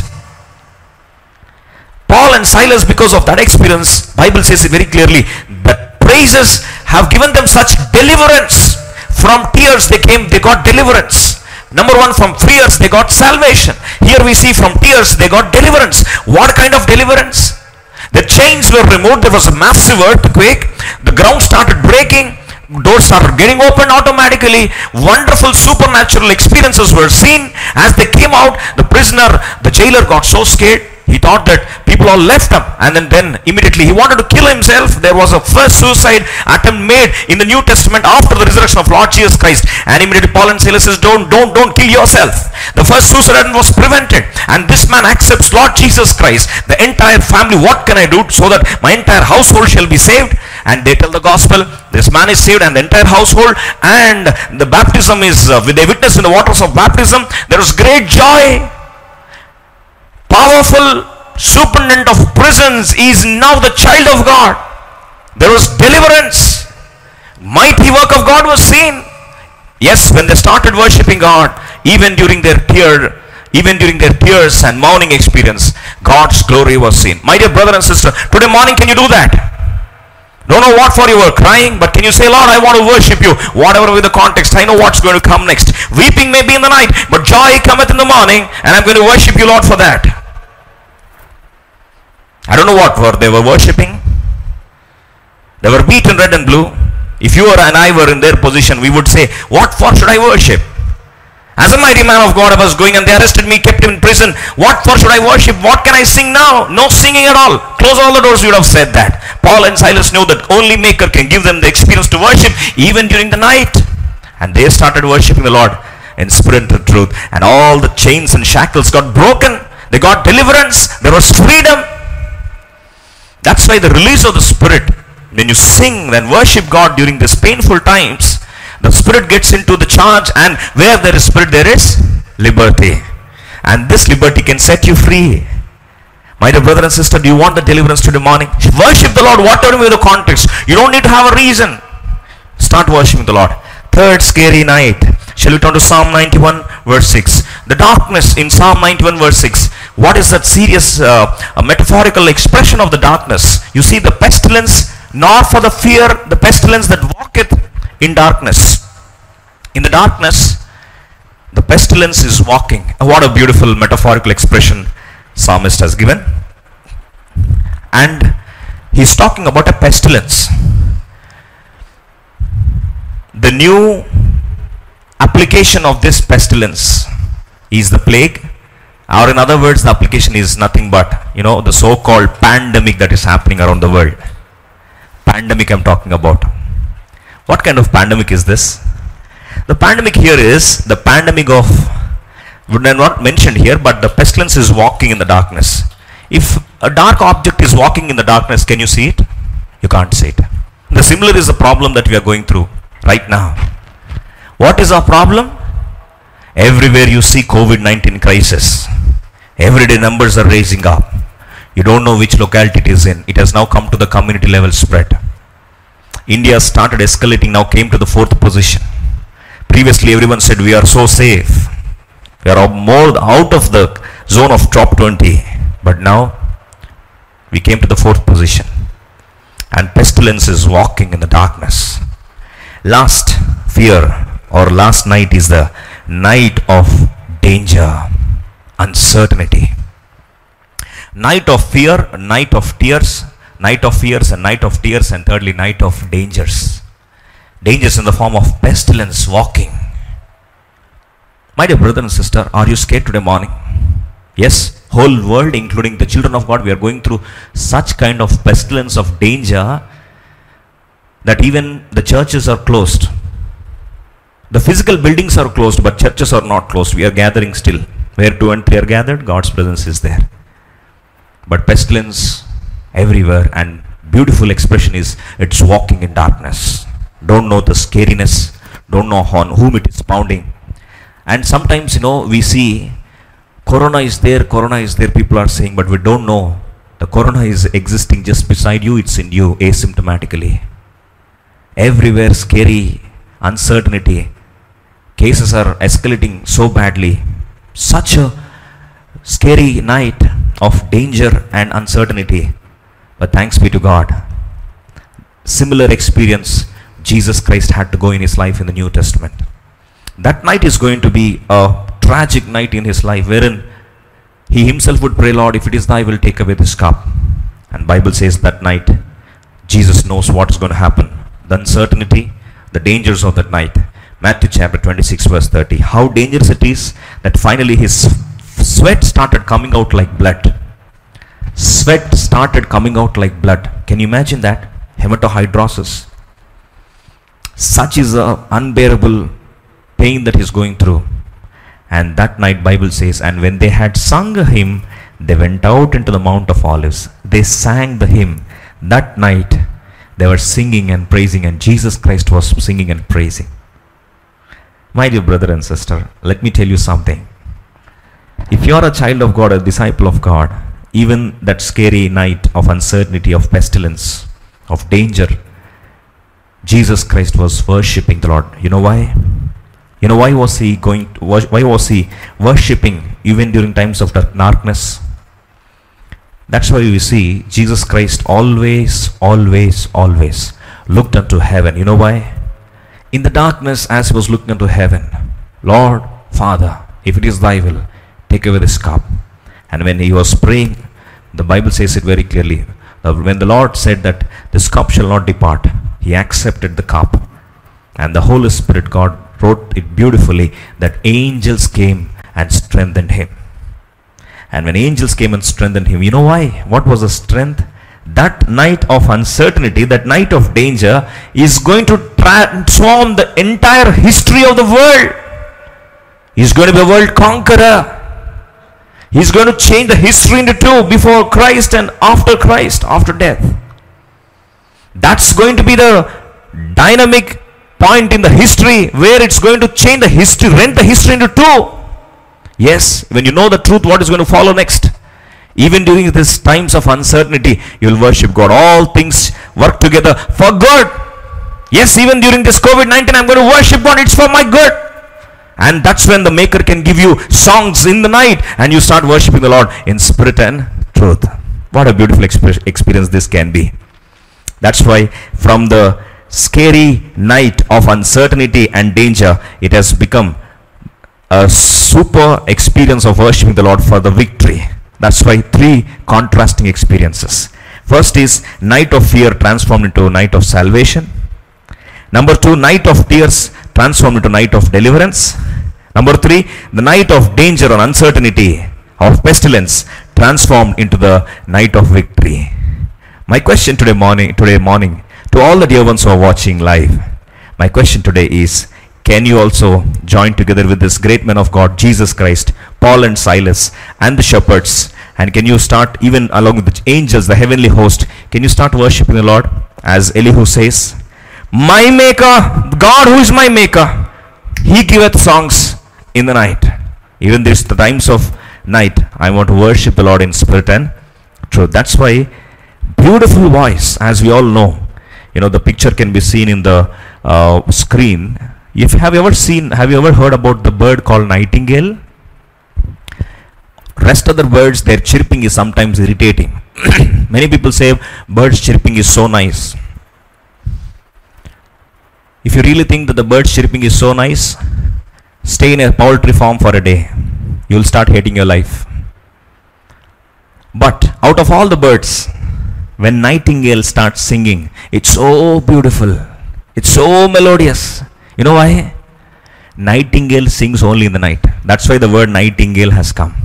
Paul and Silas, because of that experience, Bible says it very clearly, that praises have given them such deliverance. From tears they got deliverance. Number one, from fears they got salvation. Here we see from tears they got deliverance. What kind of deliverance? The chains were removed. There was a massive earthquake. The ground started breaking. Doors started getting opened automatically. Wonderful supernatural experiences were seen. As they came out, the jailer got so scared. He thought that people all left him, and then immediately he wanted to kill himself. There was a first suicide attempt made in the New Testament after the resurrection of Lord Jesus Christ, and immediately Paul and Silas says, don't kill yourself. The first suicide attempt was prevented, and this man accepts Lord Jesus Christ. The entire family, what can I do so that my entire household shall be saved? And they tell the gospel. This man is saved and the entire household, and the baptism is they witness in the waters of baptism. There was great joy. Powerful superintendent of prisons is now the child of God. There was deliverance. Mighty work of God was seen. Yes, when they started worshipping God, even during their tears and mourning experience, God's glory was seen. My dear brother and sister, today morning can you do that? Don't know what for you were crying, but can you say, Lord, I want to worship you. Whatever with the context, I know what's going to come next. Weeping may be in the night, but joy cometh in the morning, and I'm going to worship you, Lord, for that. don't know what they were worshipping. They were beaten red and blue. If you and I were in their position, we would say, what for should I worship? As a mighty man of God, I was going and they arrested me, kept him in prison. What for should I worship? What can I sing now? No singing at all. Close all the doors, you would have said that. Paul and Silas knew that only Maker can give them the experience to worship even during the night. And they started worshiping the Lord in spirit and truth. And all the chains and shackles got broken. They got deliverance. There was freedom. That's why the release of the Spirit, when you sing and worship God during these painful times, the Spirit gets into the charge, and where there is Spirit, there is liberty. And this liberty can set you free. My dear brother and sister, do you want the deliverance today morning? Worship the Lord, whatever may be the context. You don't need to have a reason. Start worshiping the Lord. Third scary night. Shall we turn to Psalm 91 verse 6? The darkness in Psalm 91 verse 6. What is that serious a metaphorical expression of the darkness? You see, the pestilence, nor for the fear, the pestilence that walketh in darkness. In the darkness, the pestilence is walking. What a beautiful metaphorical expression psalmist has given. And he's talking about a pestilence. The new application of this pestilence is the plague, or in other words, the application is nothing but, the so-called pandemic that is happening around the world. Pandemic I'm talking about. What kind of pandemic is this? The pandemic here is the pandemic of, would not mentioned here, but the pestilence is walking in the darkness. If a dark object is walking in the darkness, can you see it? You can't see it. The similar is the problem that we are going through right now. What is our problem? Everywhere you see COVID-19 crisis. Everyday numbers are raising up. You don't know which locality it is in. It has now come to the community level spread. India started escalating, now came to the 4th position. Previously everyone said we are so safe. We are more out of the zone of top 20. But now we came to the 4th position. And pestilence is walking in the darkness. Last fear or last night is the night of danger, uncertainty. Night of fear, night of tears, night of fears and night of tears, and thirdly night of dangers. Dangers in the form of pestilence walking. My dear brother and sister, are you scared today morning? Yes, whole world including the children of God, we are going through such kind of pestilence of danger that even the churches are closed. The physical buildings are closed, but churches are not closed. We are gathering still. Where 2 and 3 are gathered, God's presence is there. But pestilence everywhere, and beautiful expression is it's walking in darkness. Don't know the scariness, don't know on whom it is pounding. And sometimes we see corona is there, people are saying, but we don't know the corona is existing just beside you, it's in you asymptomatically. Everywhere scary, uncertainty. Cases are escalating so badly. Such a scary night of danger and uncertainty. But thanks be to God. Similar experience Jesus Christ had to go in his life in the New Testament. That night is going to be a tragic night in his life, wherein he himself would pray, Lord, if it is thy will, take away this cup. And Bible says that night Jesus knows what is going to happen. The uncertainty, the dangers of that night. Matthew chapter 26 verse 30. How dangerous it is that finally his sweat started coming out like blood. Sweat started coming out like blood. Can you imagine that? Hematohydrosis. Such is the unbearable pain that he is going through. And that night Bible says, and when they had sung a hymn, they went out into the Mount of Olives. They sang the hymn. That night they were singing and praising, and Jesus Christ was singing and praising. My dear brother and sister, let me tell you something. If you are a child of God, a disciple of God, even that scary night of uncertainty, of pestilence, of danger, Jesus Christ was worshipping the Lord. You know why? You know why was he worshipping even during times of darkness? That's why we see Jesus Christ always looked unto heaven. You know why? In the darkness, as he was looking unto heaven, Lord, Father, if it is thy will, take away this cup. And when he was praying, The Bible says it very clearly. When the Lord said that this cup shall not depart, he accepted the cup. And the Holy Spirit, God wrote it beautifully that angels came and strengthened him. And when angels came and strengthened him, you know why? What was the strength? That night of uncertainty, that night of danger is going to transform the entire history of the world. He's going to be a world conqueror. He's going to change the history into two, before Christ and after Christ, after death. That's going to be the dynamic point in the history where it's going to change the history, rent the history into two. Yes, when you know the truth, what is going to follow next? Even during these times of uncertainty, you will worship God. All things work together for good. Yes, even during this COVID-19, I'm going to worship God. It's for my good. And that's when the Maker can give you songs in the night and you start worshiping the Lord in spirit and truth. What a beautiful experience this can be. That's why from the scary night of uncertainty and danger, it has become a super experience of worshiping the Lord for the victory. That's why three contrasting experiences. First is night of fear transformed into night of salvation. Number two, night of tears transformed into night of deliverance. Number three, the night of danger and uncertainty, of pestilence, transformed into the night of victory. My question today morning, to all the dear ones who are watching live, my question today is, can you also join together with this great man of God, Jesus Christ, Paul and Silas, and the shepherds, and can you start, even along with the angels, the heavenly host, can you start worshiping the Lord? As Elihu says, my Maker, God who is my Maker, He giveth songs in the night. Even this the times of night, I want to worship the Lord in spirit and truth. That's why beautiful voice, as we all know. You know, the picture can be seen in the screen. Have you ever heard about the bird called nightingale? Rest of the birds, their chirping is sometimes irritating. Many people say birds chirping is so nice. If you really think that the bird chirping is so nice, stay in a poultry farm for a day. You will start hating your life. But out of all the birds, when nightingale starts singing, it's so beautiful. It's so melodious. You know why? Nightingale sings only in the night. That's why the word nightingale has come.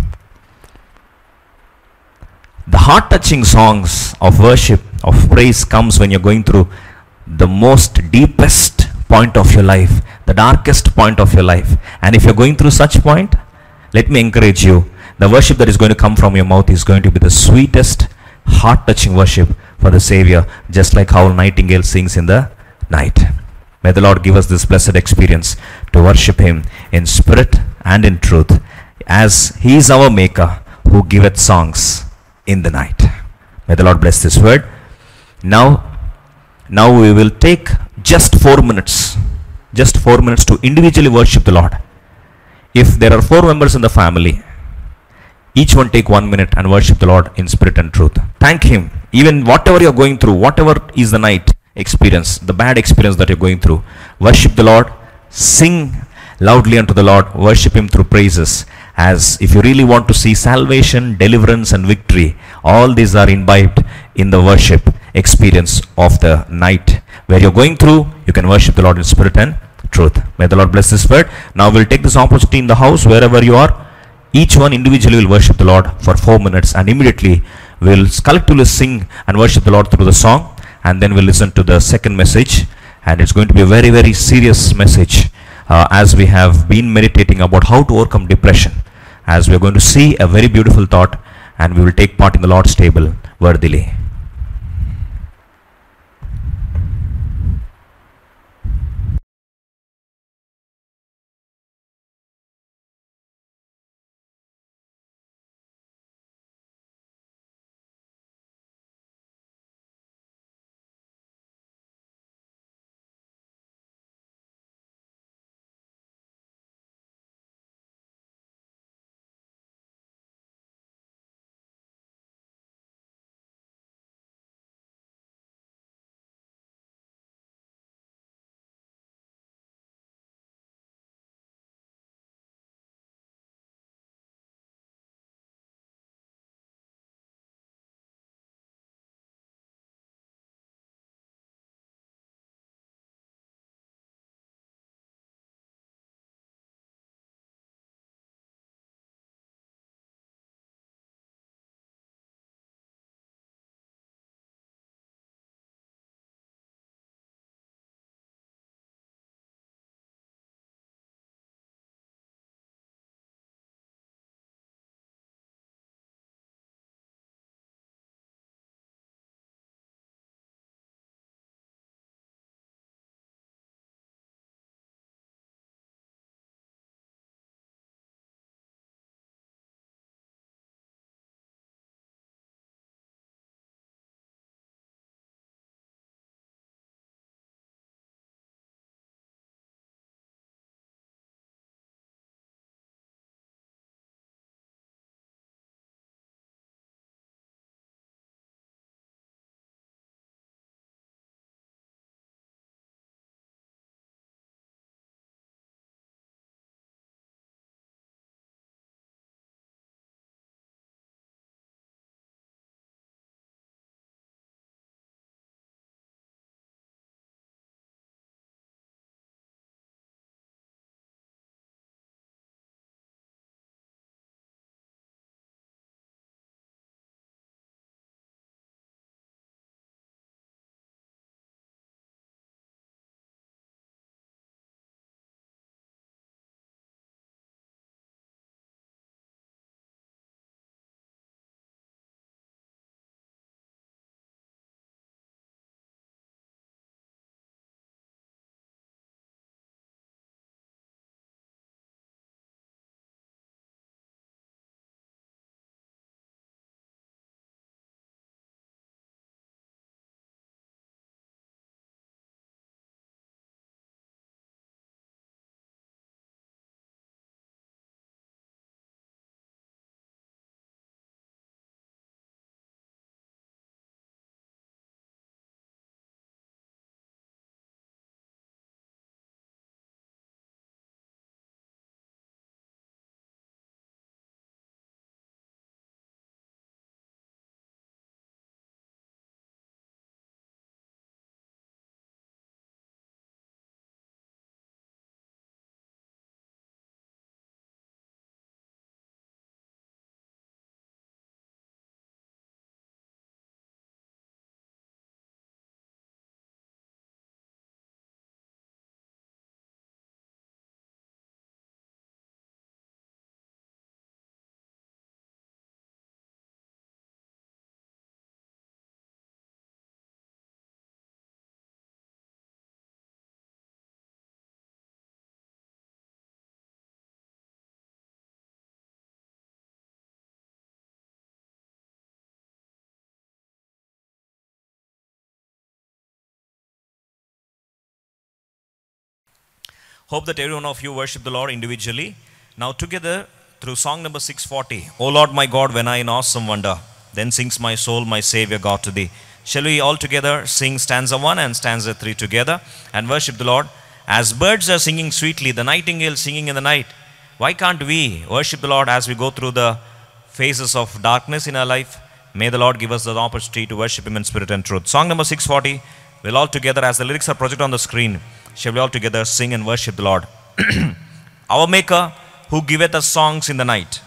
The heart-touching songs of worship, of praise comes when you're going through the most deepest point of your life, the darkest point of your life. And if you're going through such point, let me encourage you, the worship that is going to come from your mouth is going to be the sweetest, heart-touching worship for the Savior, just like how nightingale sings in the night. May the Lord give us this blessed experience to worship Him in spirit and in truth, as He is our Maker who giveth songs in the night. May the Lord bless this word. Now we will take just 4 minutes to individually worship the Lord. If there are 4 members in the family, each one take 1 minute and worship the Lord in spirit and truth. Thank Him. Even whatever you're going through, whatever is the night experience, the bad experience that you're going through, worship the Lord, sing loudly unto the Lord, worship Him through praises. As if you really want to see salvation, deliverance and victory, all these are imbibed in the worship experience of the night. Where you're going through, you can worship the Lord in spirit and truth. May the Lord bless this word. Now we'll take this opportunity in the house, wherever you are. Each one individually will worship the Lord for 4 minutes, and immediately we'll collectively sing and worship the Lord through the song, and then we'll listen to the second message. And it's going to be a very, very serious message, as we have been meditating about how to overcome depression, as we are going to see a very beautiful thought, and we will take part in the Lord's table worthily. Hope that every one of you worship the Lord individually. Now together through song number 640. O Lord my God, when I in awesome wonder, then sings my soul, my Savior God to thee. Shall we all together sing stanza 1 and stanza 3 together and worship the Lord? As birds are singing sweetly, the nightingale singing in the night, why can't we worship the Lord as we go through the phases of darkness in our life? May the Lord give us the opportunity to worship Him in spirit and truth. Song number 640, we'll all together, as the lyrics are projected on the screen, shall we all together sing and worship the Lord? Our Maker, who giveth us songs in the night.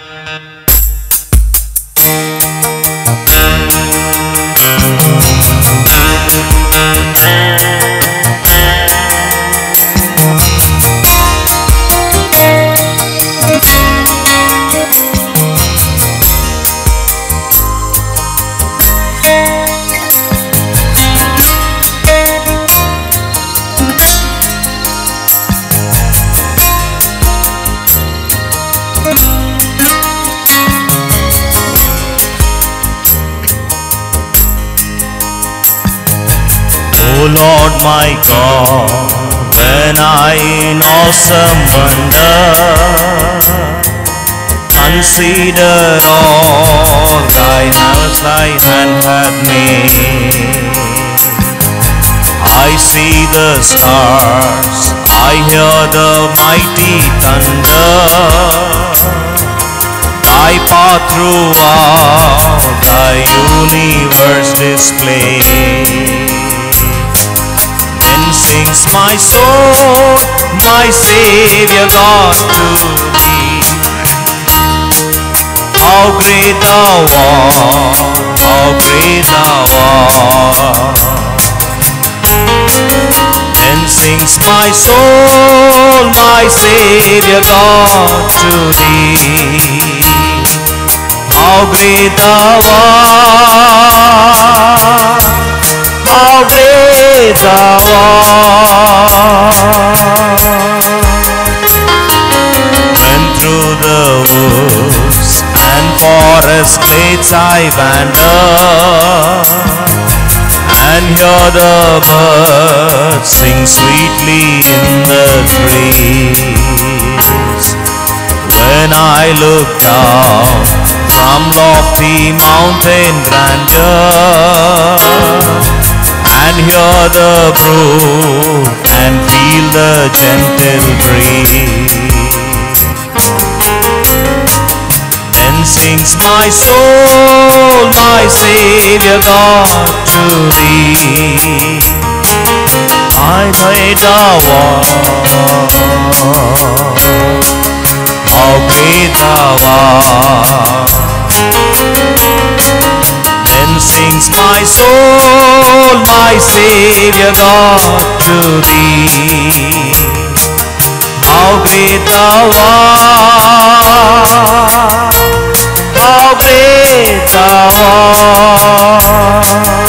O Lord my God, when I in awesome wonder consider all thy hands thy hand hath made, I see the stars, I hear the mighty thunder, thy path throughout thy universe display. Then sings my soul, my Savior God to thee. How great thou art, how great thou art. Then sings my soul, my Savior God to thee. How great thou art, how great thou art. When through the woods and forest glades I wander, and hear the birds sing sweetly in the trees. When I look down from lofty mountain grandeur, and hear the brook and feel the gentle breeze, then sings my soul, my Savior God to thee. I may thou art, how great thou art. Then sings my soul, my Savior God to thee. How great thou art, how great thou art.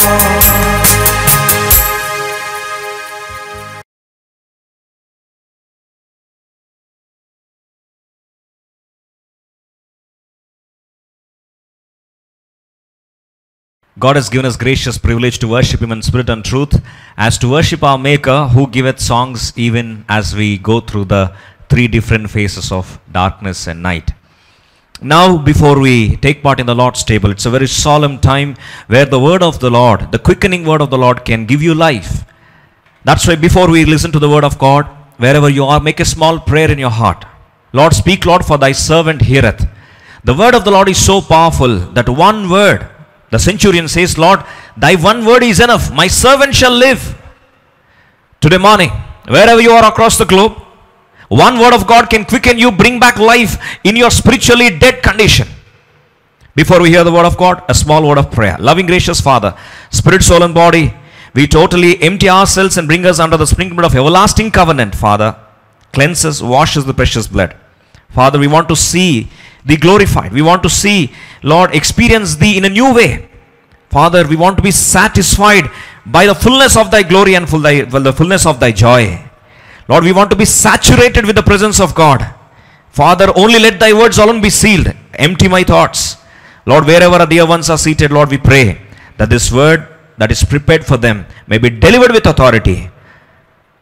God has given us gracious privilege to worship Him in spirit and truth, as to worship our Maker, who giveth songs even as we go through the 3 different phases of darkness and night. Now, before we take part in the Lord's table, it's a very solemn time where the word of the Lord, the quickening word of the Lord, can give you life. That's why before we listen to the word of God, wherever you are, make a small prayer in your heart. Lord, speak, Lord, for thy servant heareth. The word of the Lord is so powerful that one word, the centurion says, Lord, thy one word is enough. My servant shall live. Today morning, wherever you are across the globe, one word of God can quicken you, bring back life in your spiritually dead condition. Before we hear the word of God, a small word of prayer. Loving, gracious Father, spirit, soul and body, we totally empty ourselves and bring us under the sprinkling blood of everlasting covenant, Father. Cleanse us, wash us with the precious blood. Father, we want to see Thee glorified. We want to see, Lord, experience Thee in a new way. Father, we want to be satisfied by the fullness of Thy glory and the fullness of Thy joy. Lord, we want to be saturated with the presence of God. Father, only let Thy words alone be sealed. Empty my thoughts. Lord, wherever our dear ones are seated, Lord, we pray that this word that is prepared for them may be delivered with authority.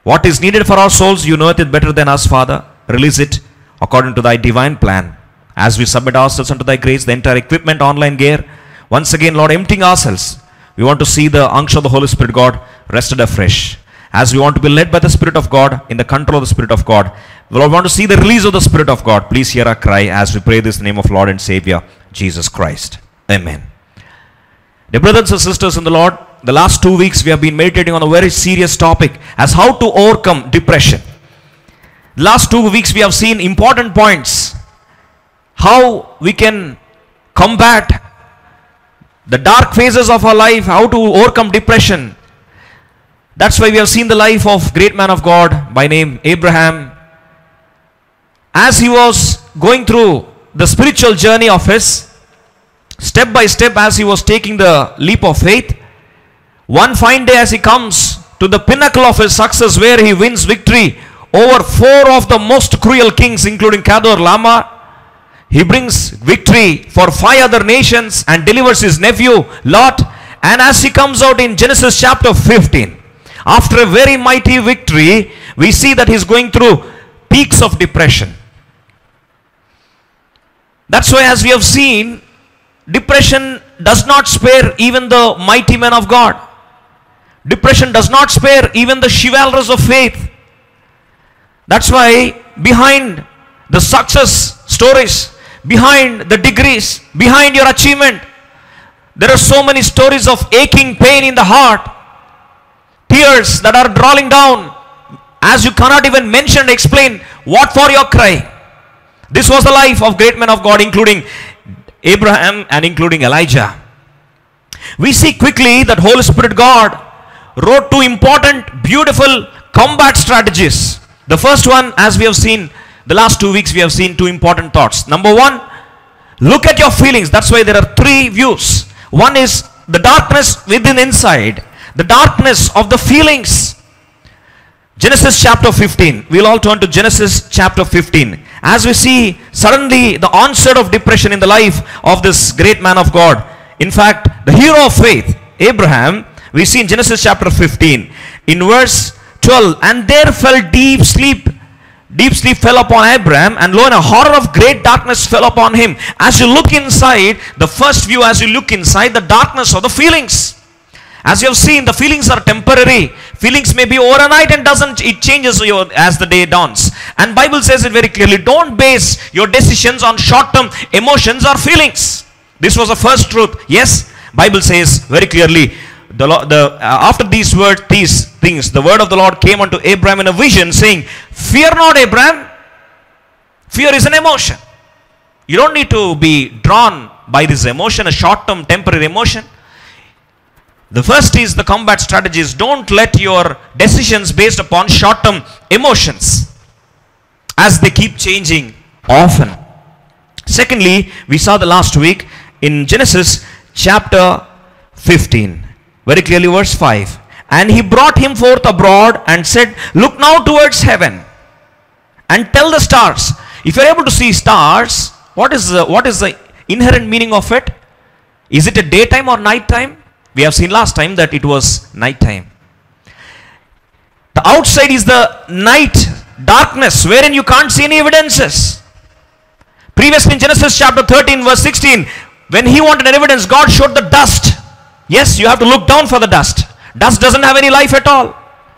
What is needed for our souls, you know it better than us, Father. Release it according to thy divine plan. As we submit ourselves unto thy grace, the entire equipment, online gear, once again, Lord, emptying ourselves, we want to see the unction of the Holy Spirit, God, rested afresh. As we want to be led by the Spirit of God, in the control of the Spirit of God, we want to see the release of the Spirit of God. Please hear our cry as we pray this in the name of Lord and Savior, Jesus Christ. Amen. Dear brothers and sisters in the Lord, the last 2 weeks we have been meditating on a very serious topic as how to overcome depression. Last 2 weeks we have seen important points. How we can combat the dark phases of our life, how to overcome depression. That's why we have seen the life of great man of God by name Abraham. As he was going through the spiritual journey of his, step by step as he was taking the leap of faith, one fine day as he comes to the pinnacle of his success where he wins victory over 4 of the most cruel kings including Kedar Lama, he brings victory for 5 other nations and delivers his nephew Lot. And as he comes out in Genesis chapter 15, after a very mighty victory, we see that he is going through peaks of depression. That's why, as we have seen, depression does not spare even the mighty men of God. Depression does not spare even the chivalrous of faith. That's why behind the success stories, behind the degrees, behind your achievement, there are so many stories of aching pain in the heart, tears that are rolling down as you cannot even mention and explain what for your cry. This was the life of great men of God, including Abraham and including Elijah. We see quickly that Holy Spirit God wrote 2 important, beautiful combat strategies. The first one, as we have seen, the last 2 weeks we have seen 2 important thoughts. Number 1, look at your feelings. That's why there are 3 views. One is the darkness within inside, the darkness of the feelings. Genesis chapter 15. We'll all turn to Genesis chapter 15. As we see suddenly the onset of depression in the life of this great man of God. In fact, the hero of faith, Abraham, we see in Genesis chapter 15. In verse 12, and there fell deep sleep. Deep sleep fell upon Abraham, and lo, and a horror of great darkness fell upon him. As you look inside, the first view, as you look inside, the darkness of the feelings. As you have seen, the feelings are temporary. Feelings may be overnight and it changes as the day dawns. And Bible says it very clearly. Don't base your decisions on short-term emotions or feelings. This was the first truth. Yes, Bible says very clearly. After these things, the word of the Lord came unto Abraham in a vision, saying, fear not, Abraham. Fear is an emotion. You don't need to be drawn by this emotion, a short-term temporary emotion. The first is the combat strategies. Don't let your decisions based upon short-term emotions as they keep changing often. Secondly, we saw the last week in Genesis chapter 15. Very clearly verse 5. And he brought him forth abroad and said, look now towards heaven and tell the stars. If you are able to see stars, what is the inherent meaning of it? Is it a daytime or night time? We have seen last time that it was night time. The outside is the night, darkness, wherein you can't see any evidences. Previously in Genesis chapter 13 verse 16, when he wanted an evidence, God showed the dust. Yes, you have to look down for the dust. Dust doesn't have any life at all.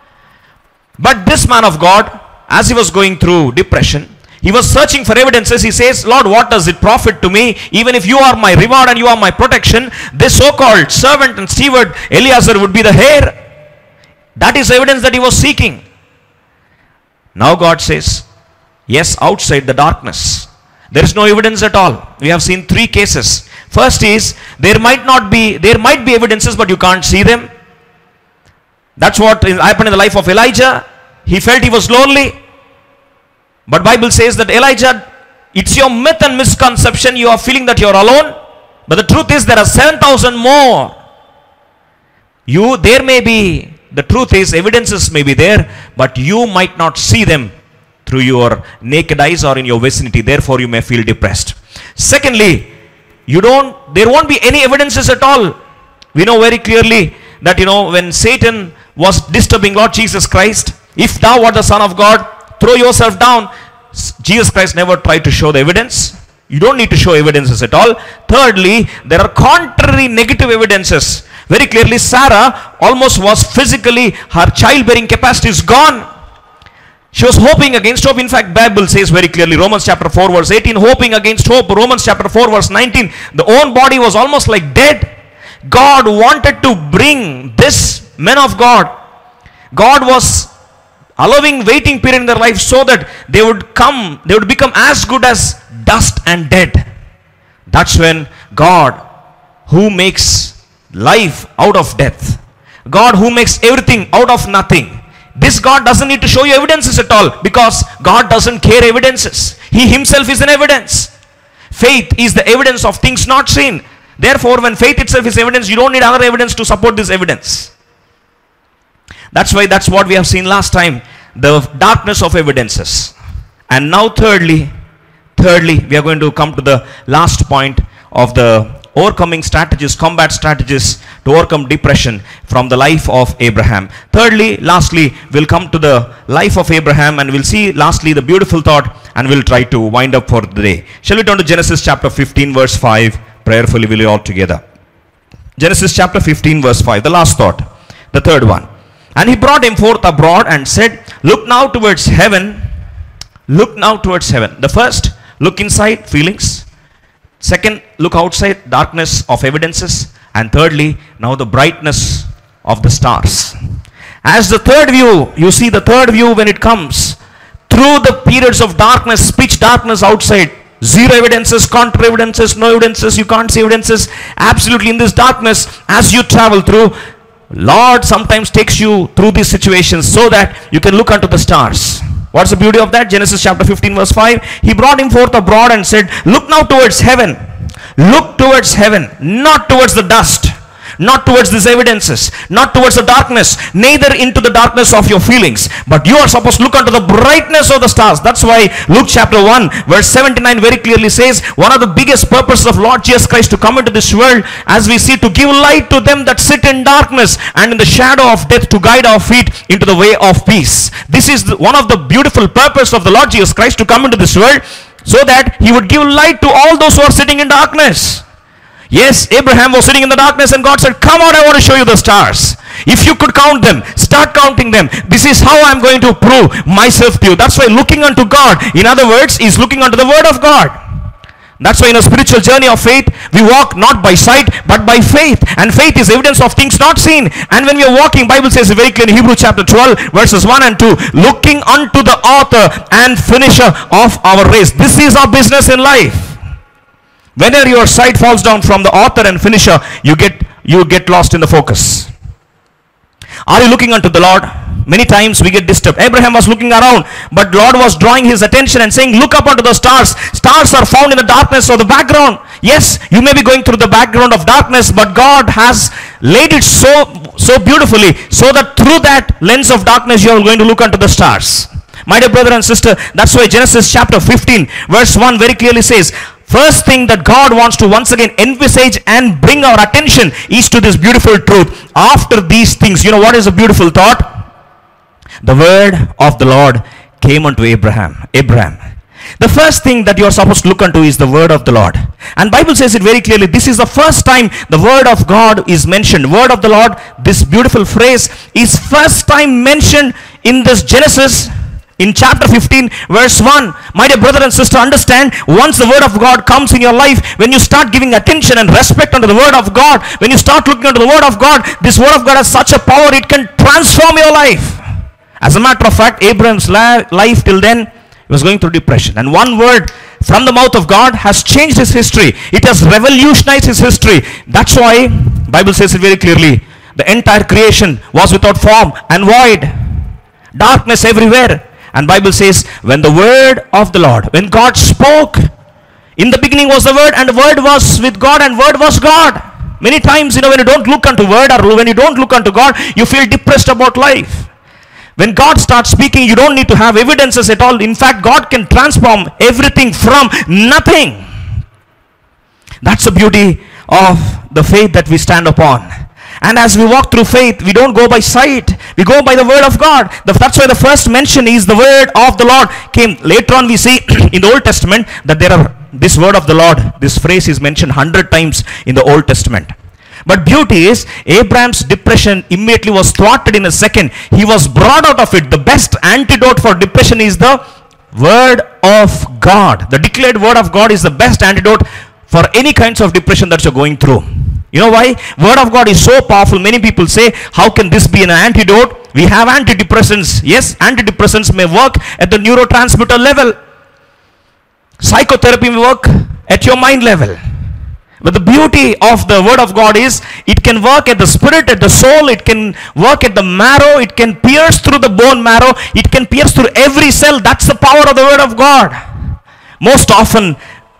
But this man of God, as he was going through depression, he was searching for evidences. He says, Lord, what does it profit to me? Even if you are my reward and you are my protection, this so-called servant and steward Eliezer would be the heir. That is evidence that he was seeking. Now God says, yes, outside the darkness, there is no evidence at all. We have seen 3 cases. First is, there might be evidences, but you can't see them. That's what happened in the life of Elijah. He felt he was lonely. But Bible says that Elijah, it's your myth and misconception. You are feeling that you are alone. But the truth is there are 7,000 more. The truth is evidences may be there, but you might not see them through your naked eyes or in your vicinity. Therefore, you may feel depressed. Secondly, there won't be any evidences at all. We know very clearly that, when Satan was disturbing Lord Jesus Christ, If thou art the Son of God, throw yourself down. Jesus Christ never tried to show the evidence. You don't need to show evidences at all. Thirdly, there are contrary negative evidences. Very clearly, Sarah almost was physically, her childbearing capacity is gone. She was hoping against hope. In fact, Bible says very clearly, Romans chapter 4 verse 18, hoping against hope. Romans chapter 4 verse 19, the own body was almost like dead. God wanted to bring this men of God. God was allowing waiting period in their life so that they would become as good as dust and dead. That's when God, who makes life out of death, God who makes everything out of nothing, this God doesn't need to show you evidences at all, because God doesn't care evidences. He himself is an evidence. Faith is the evidence of things not seen. Therefore, when faith itself is evidence, you don't need other evidence to support this evidence. That's what we have seen last time, the darkness of evidences. And now thirdly, we are going to come to the last point of the overcoming strategies, combat strategies to overcome depression from the life of Abraham. Lastly, we'll come to the life of Abraham, and we'll see lastly the beautiful thought, and we'll try to wind up for the day. Shall we turn to Genesis chapter 15 verse 5? Prayerfully will you all together. Genesis chapter 15 verse 5, the last thought, the third one. And he brought him forth abroad and said, look now towards heaven. Look now towards heaven. The first, look inside, feelings. Second, look outside, darkness of evidences. And thirdly, now the brightness of the stars. As the third view, you see the third view when it comes through the periods of darkness, pitch darkness outside, zero evidences, contra evidences, no evidences, you can't see evidences. Absolutely in this darkness, as you travel through, Lord sometimes takes you through these situations so that you can look unto the stars. What's the beauty of that? Genesis chapter 15 verse 5. He brought him forth abroad and said, look now towards heaven. Look towards heaven, not towards the dust, not towards these evidences, not towards the darkness, neither into the darkness of your feelings, but you are supposed to look unto the brightness of the stars. That's why Luke chapter 1 verse 79 very clearly says, one of the biggest purposes of Lord Jesus Christ to come into this world, as we see, to give light to them that sit in darkness and in the shadow of death, to guide our feet into the way of peace. This is one of the beautiful purposes of the Lord Jesus Christ, to come into this world so that he would give light to all those who are sitting in darkness. Yes, Abraham was sitting in the darkness and God said, come out, I want to show you the stars. If you could count them, start counting them. This is how I'm going to prove myself to you. That's why looking unto God, in other words, is looking unto the word of God. That's why in a spiritual journey of faith, we walk not by sight, but by faith. And faith is evidence of things not seen. And when we are walking, Bible says very clearly in Hebrews chapter 12, verses 1 and 2, looking unto the author and finisher of our race. This is our business in life. Whenever your sight falls down from the author and finisher, you get lost in the focus. Are you looking unto the Lord? Many times we get disturbed. Abraham was looking around, but Lord was drawing his attention and saying, look up unto the stars. Stars are found in the darkness of the background. Yes, you may be going through the background of darkness, but God has laid it so beautifully, so that through that lens of darkness you are going to look unto the stars. My dear brother and sister, that's why Genesis chapter 15 verse 1 very clearly says, first thing that God wants to once again envisage and bring our attention is to this beautiful truth. After these things, you know what is a beautiful thought? The word of the Lord came unto Abraham. The first thing that you are supposed to look unto is the word of the Lord. And Bible says it very clearly. This is the first time the word of God is mentioned. Word of the Lord, this beautiful phrase, is first time mentioned in this Genesis. In chapter 15 verse 1, my dear brother and sister, understand, once the word of God comes in your life, when you start giving attention and respect unto the word of God, when you start looking unto the word of God, this word of God has such a power, it can transform your life. As a matter of fact, Abraham's life till then was going through depression, and one word from the mouth of God has changed his history. It has revolutionized his history. That's why Bible says it very clearly, the entire creation was without form and void, darkness everywhere. And Bible says, when the word of the Lord, when God spoke, in the beginning was the word, and the word was with God, and word was God. Many times, when you don't look unto word, or when you don't look unto God, you feel depressed about life. When God starts speaking, you don't need to have evidences at all. In fact, God can transform everything from nothing. That's the beauty of the faith that we stand upon. And as we walk through faith, we don't go by sight. We go by the word of God. That's why the first mention is the word of the Lord came. Later on we see in the Old Testament that there are this word of the Lord. This phrase is mentioned 100 times in the Old Testament. But beauty is, Abraham's depression immediately was thwarted in a second. He was brought out of it. The best antidote for depression is the word of God. The declared word of God is the best antidote for any kinds of depression that you're going through. You know why? Word of God is so powerful. Many people say, how can this be an antidote? We have antidepressants. Yes, antidepressants may work at the neurotransmitter level. Psychotherapy may work at your mind level. But the beauty of the word of God is, it can work at the spirit, at the soul, it can work at the marrow, it can pierce through the bone marrow, it can pierce through every cell. That's the power of the word of God. Most often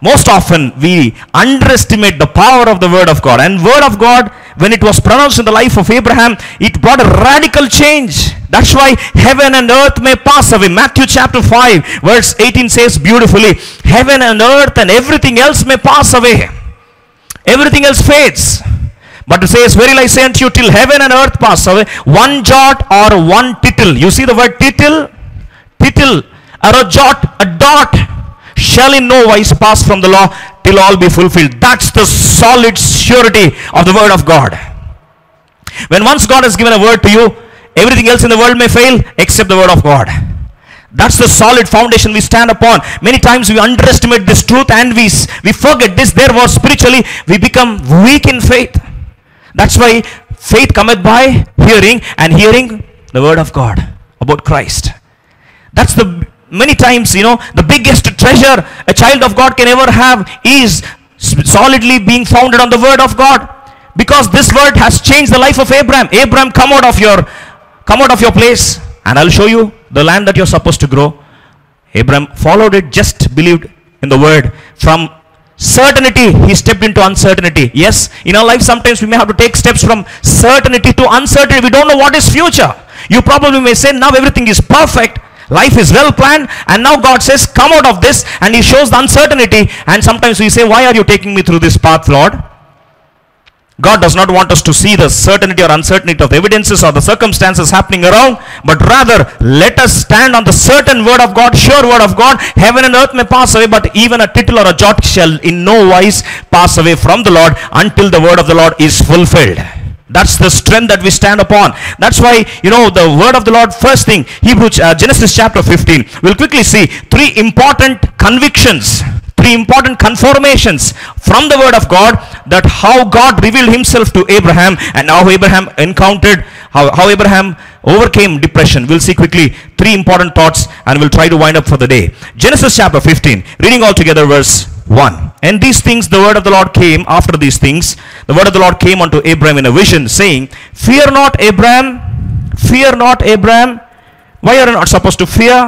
we underestimate the power of the word of God. And word of God, when it was pronounced in the life of Abraham, it brought a radical change. That's why heaven and earth may pass away. Matthew chapter 5 verse 18 says beautifully, heaven and earth and everything else may pass away. Everything else fades. But it says, verily I say unto you, till heaven and earth pass away, one jot or one tittle. You see the word tittle? Tittle, or a jot, a dot, shall in no wise pass from the law till all be fulfilled. That's the solid surety of the word of God. When once God has given a word to you, everything else in the world may fail except the word of God. That's the solid foundation we stand upon. Many times we underestimate this truth and we forget this. Therefore spiritually we become weak in faith. That's why faith cometh by hearing, and hearing the word of God about Christ. That's the many times, the biggest treasure a child of God can ever have is solidly being founded on the word of God. Because this word has changed the life of Abraham. Abraham, come out of your place and I'll show you the land that you're supposed to grow. Abraham followed it, just believed in the word. From certainty, he stepped into uncertainty. Yes, in our life sometimes we may have to take steps from certainty to uncertainty. We don't know what is future. You probably may say, now everything is perfect. Life is well planned, and now God says, come out of this, and he shows the uncertainty. And sometimes we say, why are you taking me through this path, Lord? God does not want us to see the certainty or uncertainty of the evidences or the circumstances happening around, but rather let us stand on the certain word of God, sure word of God. Heaven and earth may pass away, but even a tittle or a jot shall in no wise pass away from the Lord until the word of the Lord is fulfilled. That's the strength that we stand upon. That's why, the word of the Lord, first thing, Genesis chapter 15. We'll quickly see three important convictions, three important confirmations from the word of God, that how God revealed himself to Abraham and how Abraham encountered, how Abraham overcame depression. We'll see quickly three important thoughts and we'll try to wind up for the day. Genesis chapter 15, reading all together verse 1. And these things, the word of the Lord came, after these things, the word of the Lord came unto Abraham in a vision, saying, fear not, Abraham, fear not, Abraham. Why are you not supposed to fear?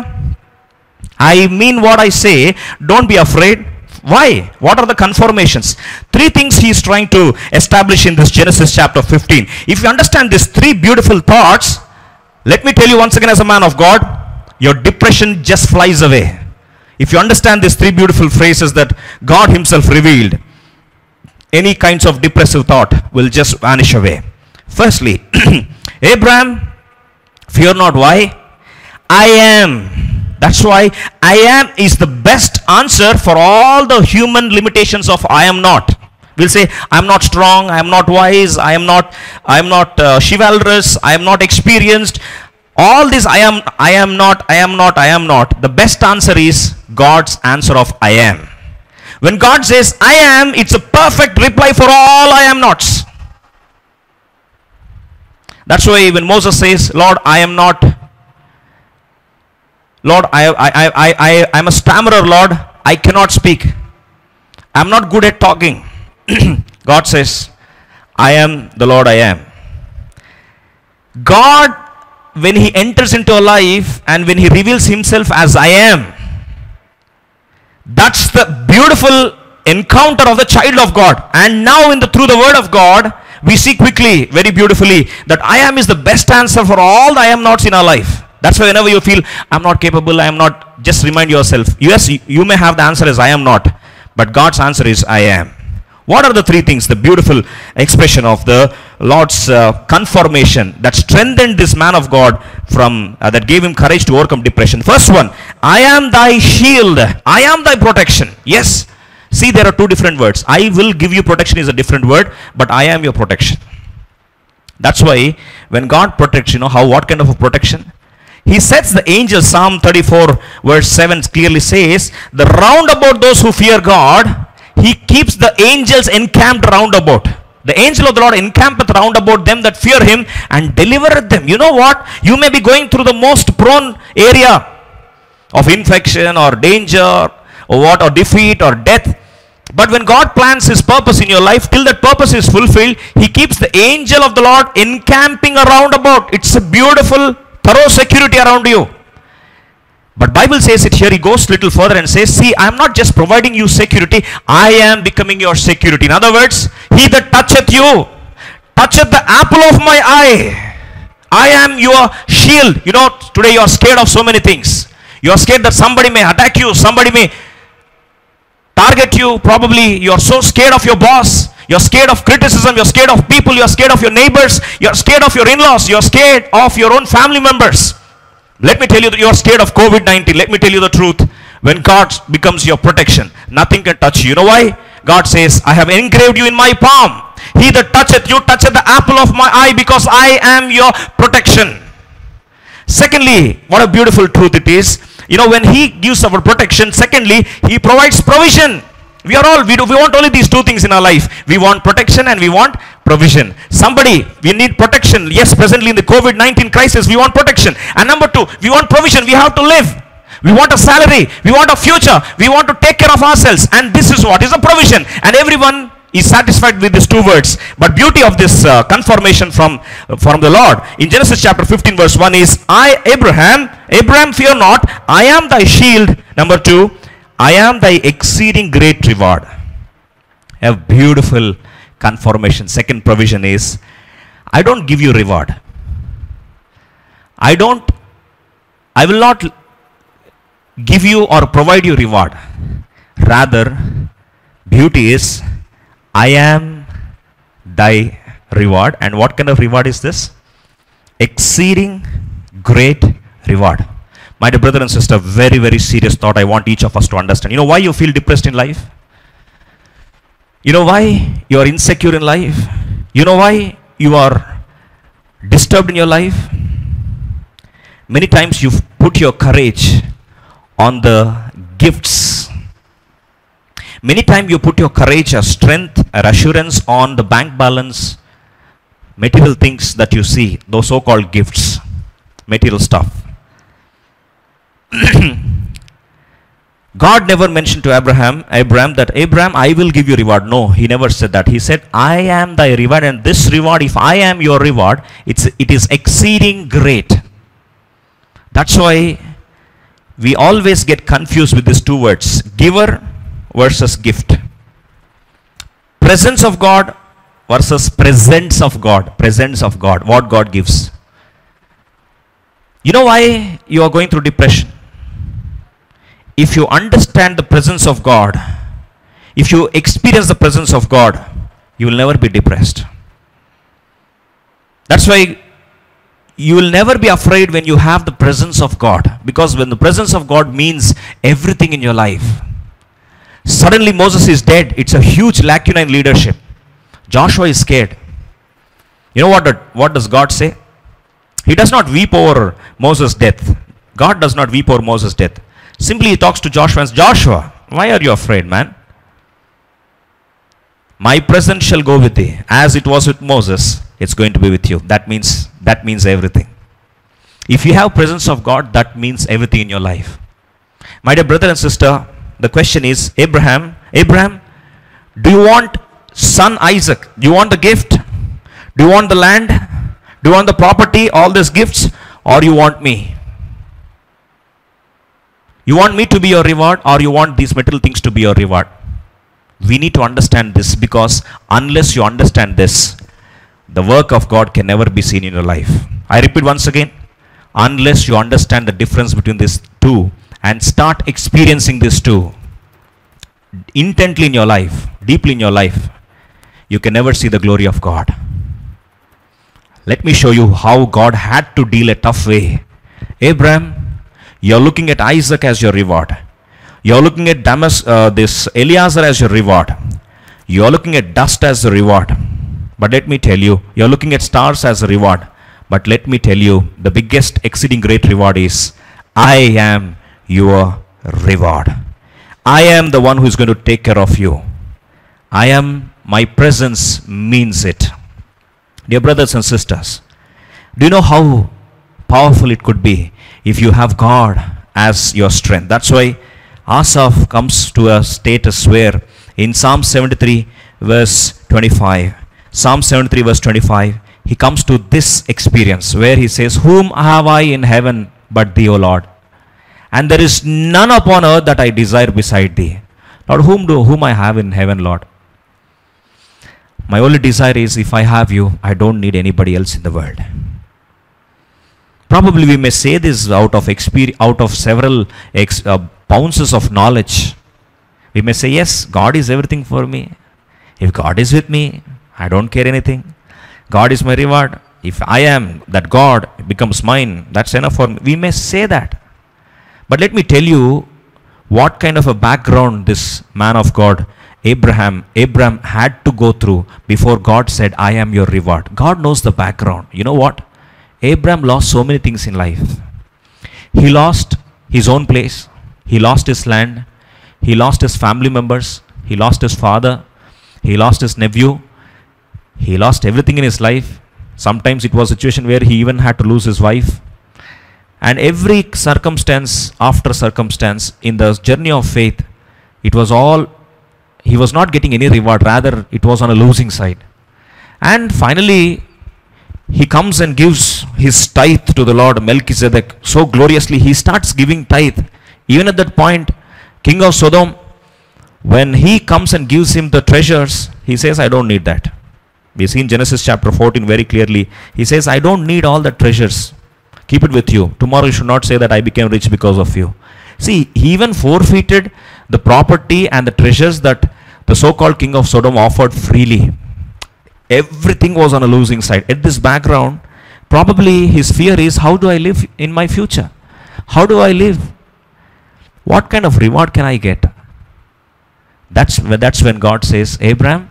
I mean what I say, don't be afraid. Why? What are the confirmations? Three things he is trying to establish in this Genesis chapter 15. If you understand these three beautiful thoughts, let me tell you once again as a man of God, your depression just flies away. If you understand these three beautiful phrases that God himself revealed, any kinds of depressive thought will just vanish away. Firstly, Abraham, fear not. Why? I am. That's why I am is the best answer for all the human limitations of I am not. We'll say, I am not strong, I am not wise, I am not chivalrous, I am not experienced. All this I am not. The best answer is God's answer of I am. When God says I am, it's a perfect reply for all I am nots. That's why when Moses says, Lord, I am not, Lord, I am a stammerer, Lord, I cannot speak. I am not good at talking. God says, I am the Lord I am. God, when he enters into a life and when he reveals himself as I am, that's the beautiful encounter of the child of God. And now through the word of God, we see quickly, very beautifully, that I am is the best answer for all the I am nots in our life. That's why whenever you feel, I'm not capable, I am not, just remind yourself, yes, you may have the answer as I am not, but God's answer is I am. What are the three things? The beautiful expression of the Lord's confirmation that strengthened this man of God from that gave him courage to overcome depression. First one, I am thy shield. I am thy protection. Yes. See, there are two different words. I will give you protection is a different word, but I am your protection. That's why when God protects, what kind of a protection? He sets the angels. Psalm 34 verse 7 clearly says, the round about those who fear God, he keeps the angels encamped round about. The angel of the Lord encampeth round about them that fear him and delivereth them. You know what? You may be going through the most prone area of infection or danger or defeat or death. But when God plans his purpose in your life, till that purpose is fulfilled, he keeps the angel of the Lord encamping around about. It's a beautiful, thorough security around you. But Bible says it here, he goes a little further and says, see, I am not just providing you security, I am becoming your security. In other words, he that toucheth you, toucheth the apple of my eye. I am your shield. Today you are scared of so many things. You are scared that somebody may attack you, somebody may target you. Probably you are so scared of your boss. You're scared of criticism. You're scared of people. You're scared of your neighbors. You're scared of your in-laws. You're scared of your own family members. Let me tell you that you're scared of COVID-19. Let me tell you the truth. When God becomes your protection, nothing can touch you. You know why? God says, I have engraved you in my palm. He that toucheth you, toucheth the apple of my eye, because I am your protection. Secondly, what a beautiful truth it is. When he gives our protection, secondly, he provides provision. We want only these two things in our life. We want protection and we want provision. We need protection. Yes, presently in the COVID-19 crisis, we want protection. And number two, we want provision. We have to live. We want a salary. We want a future. We want to take care of ourselves. And this is what is a provision. And everyone is satisfied with these two words. But beauty of this confirmation from the Lord in Genesis chapter 15 verse 1 is, Abraham, fear not, I am thy shield. Number two, I am thy exceeding great reward. A beautiful confirmation. Second provision is, I don't give you reward. I will not give you or provide you reward. Rather, beauty is, I am thy reward. And what kind of reward is this? Exceeding great reward. My dear brother and sister, very, very serious thought I want each of us to understand. You know why you feel depressed in life? You know why you are insecure in life? You know why you are disturbed in your life? Many times you've put your courage on the gifts. Many times you put your courage or strength or assurance on the bank balance, material things that you see, those so-called gifts, material stuff. God never mentioned to Abraham that, Abraham, I will give you reward. No, he never said that. He said, I am thy reward, and this reward, if I am your reward, it is exceeding great. That's why we always get confused with these two words, giver versus gift. Presence of God versus presence of God. Presence of God, what God gives. You know why you are going through depression? If you understand the presence of God, if you experience the presence of God, you will never be depressed. That's why you will never be afraid when you have the presence of God. Because when the presence of God means everything in your life. Suddenly Moses is dead. It's a huge lacuna in leadership. Joshua is scared. You know what does God say? He does not weep over Moses' death. God does not weep over Moses' death. Simply he talks to Joshua and says, Joshua, why are you afraid, man? My presence shall go with thee. As it was with Moses, it's going to be with you. That means everything. If you have presence of God, that means everything in your life. My dear brother and sister, the question is, Abraham, do you want son Isaac? Do you want the gift? Do you want the land? Do you want the property, all these gifts? Or you want me? You want me to be your reward, or you want these material things to be your reward? We need to understand this, because unless you understand this, the work of God can never be seen in your life. I repeat once again, unless you understand the difference between these two and start experiencing these two intently in your life, deeply in your life, you can never see the glory of God. Let me show you how God had to deal a tough way. Abraham, you're looking at Isaac as your reward. You're looking at this Eliezer as your reward. You're looking at dust as a reward. But let me tell you, you're looking at stars as a reward. But let me tell you, the biggest exceeding great reward is, I am your reward. I am the one who is going to take care of you. I am, my presence means it. Dear brothers and sisters, do you know how powerful it could be if you have God as your strength? That's why Asaph comes to a status where in Psalm 73 verse 25, Psalm 73 verse 25, he comes to this experience where he says, whom have I in heaven but thee, O Lord? And there is none upon earth that I desire beside thee. Lord, whom I have in heaven, Lord? My only desire is, if I have you, I don't need anybody else in the world. Probably we may say this out of experience, out of several bounces of knowledge. We may say, yes, God is everything for me. If God is with me, I don't care anything. God is my reward. If I am that God becomes mine, that's enough for me. We may say that. But let me tell you what kind of a background this man of God, Abraham had to go through before God said, I am your reward. God knows the background. You know what? Abraham lost so many things in life. He lost his own place. He lost his land. He lost his family members. He lost his father. He lost his nephew. He lost everything in his life. Sometimes it was a situation where he even had to lose his wife. And every circumstance after circumstance in the journey of faith, it was all, he was not getting any reward, rather it was on a losing side. And finally, he comes and gives his tithe to the Lord Melchizedek so gloriously. He starts giving tithe. Even at that point, king of Sodom, when he comes and gives him the treasures, he says, I don't need that. We see in Genesis chapter 14 very clearly. He says, I don't need all the treasures. Keep it with you. Tomorrow you should not say that I became rich because of you. See, he even forfeited the property and the treasures that the so-called king of Sodom offered freely. Everything was on a losing side. At this background, probably his fear is, how do I live in my future? How do I live? What kind of reward can I get? That's when God says, Abraham,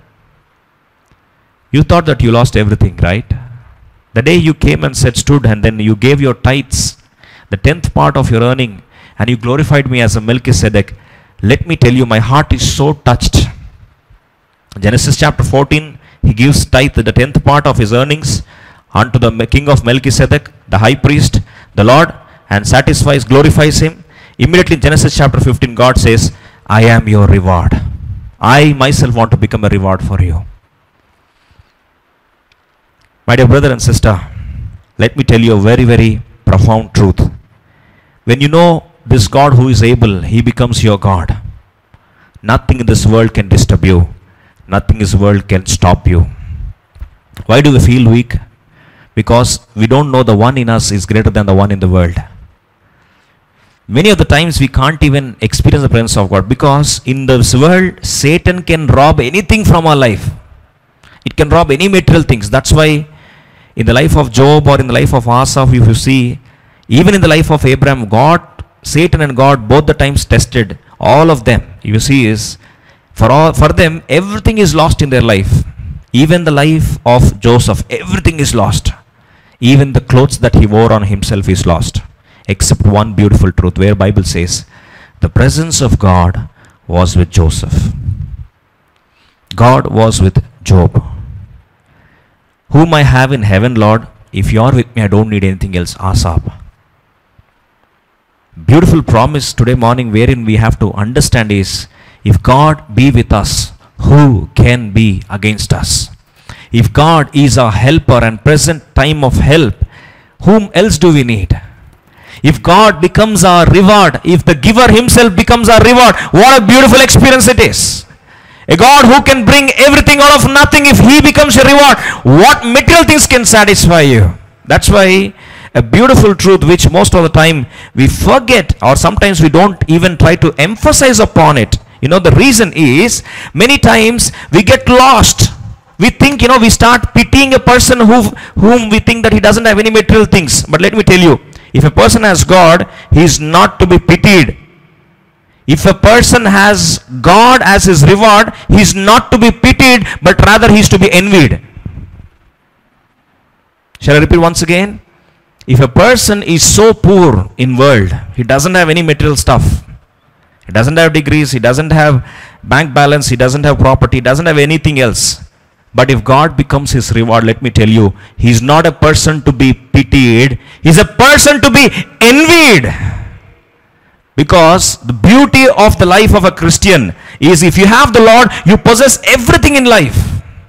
you thought that you lost everything, right? The day you came and stood and then you gave your tithes, the 10th part of your earning, and you glorified me as a Melchizedek. Let me tell you, my heart is so touched. Genesis chapter 14, he gives tithe, the 10th part of his earnings, unto the king of Melchizedek, the high priest, the Lord, and satisfies, glorifies him. Immediately in Genesis chapter 15, God says, I am your reward. I myself want to become a reward for you. My dear brother and sister, let me tell you a very, very profound truth. When you know this God who is able, he becomes your God. Nothing in this world can disturb you. Nothing in this world can stop you. Why do we feel weak? Because we don't know the one in us is greater than the one in the world. Many of the times we can't even experience the presence of God because in this world, Satan can rob anything from our life. It can rob any material things. That's why in the life of Job or in the life of Asaph, if you see, even in the life of Abraham, Satan and God both the times tested all of them. You see is, for them, everything is lost in their life. Even the life of Joseph, everything is lost. Even the clothes that he wore on himself is lost. Except one beautiful truth where Bible says, the presence of God was with Joseph. God was with Job. Whom I have in heaven, Lord, if you are with me, I don't need anything else. Asaph. Beautiful promise today morning wherein we have to understand is, if God be with us, who can be against us? If God is our helper and present time of help, whom else do we need? If God becomes our reward, if the giver himself becomes our reward, what a beautiful experience it is. A God who can bring everything out of nothing, if he becomes your reward, what material things can satisfy you? That's why a beautiful truth which most of the time we forget, or sometimes we don't even try to emphasize upon it, The reason is many times we get lost. We think, we start pitying a person whom we think that he doesn't have any material things. But let me tell you, if a person has God, he is not to be pitied. If a person has God as his reward, he is not to be pitied, but rather he is to be envied. Shall I repeat once again? If a person is so poor in world, he doesn't have any material stuff, he doesn't have degrees, he doesn't have bank balance, he doesn't have property, he doesn't have anything else. But if God becomes his reward, let me tell you, he is not a person to be pitied, he is a person to be envied. Because the beauty of the life of a Christian is, if you have the Lord, you possess everything in life.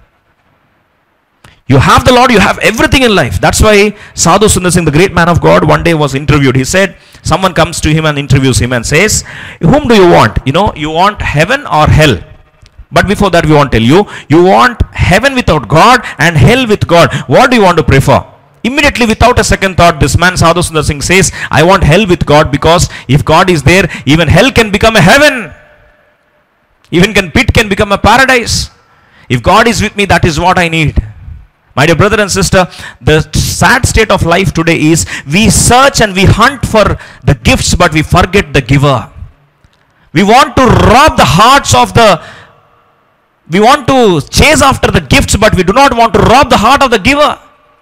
You have the Lord, you have everything in life. That's why Sadhu Sundar Singh, the great man of God, one day was interviewed. He said, someone comes to him and interviews him and says, whom do you want? You want heaven or hell? But before that, we want to tell you, you want heaven without God and hell with God. What do you want to prefer? Immediately, without a second thought, this man Sadhu Sundar Singh says, I want hell with God, because if God is there, even hell can become a heaven. Even pit can become a paradise. If God is with me, that is what I need. My dear brother and sister, the sad state of life today is, we search and we hunt for the gifts, but we forget the giver. We want to rob the hearts of we want to chase after the gifts, but we do not want to rob the heart of the giver.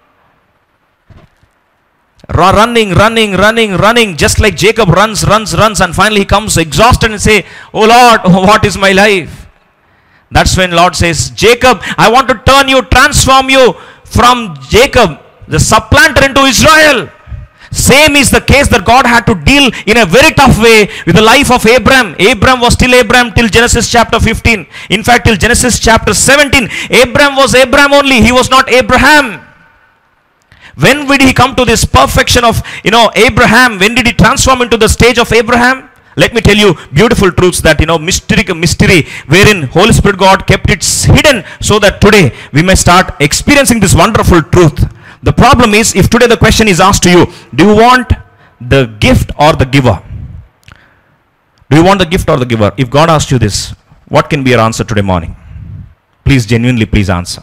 Running, just like Jacob runs, and finally he comes exhausted and say, oh Lord, what is my life? That's when Lord says, Jacob, I want to transform you from Jacob, the supplanter, into Israel. Same is the case that God had to deal in a very tough way with the life of Abraham. Abraham was still Abraham till Genesis chapter 15. In fact, till Genesis chapter 17, Abraham was Abraham only. He was not Abraham. When did he come to this perfection of, Abraham? When did he transform into the stage of Abraham? Let me tell you beautiful truths that, mystery wherein Holy Spirit God kept it hidden, so that today we may start experiencing this wonderful truth. The problem is, if today the question is asked to you, do you want the gift or the giver? Do you want the gift or the giver? If God asked you this, what can be your answer today morning? Please, genuinely, please answer.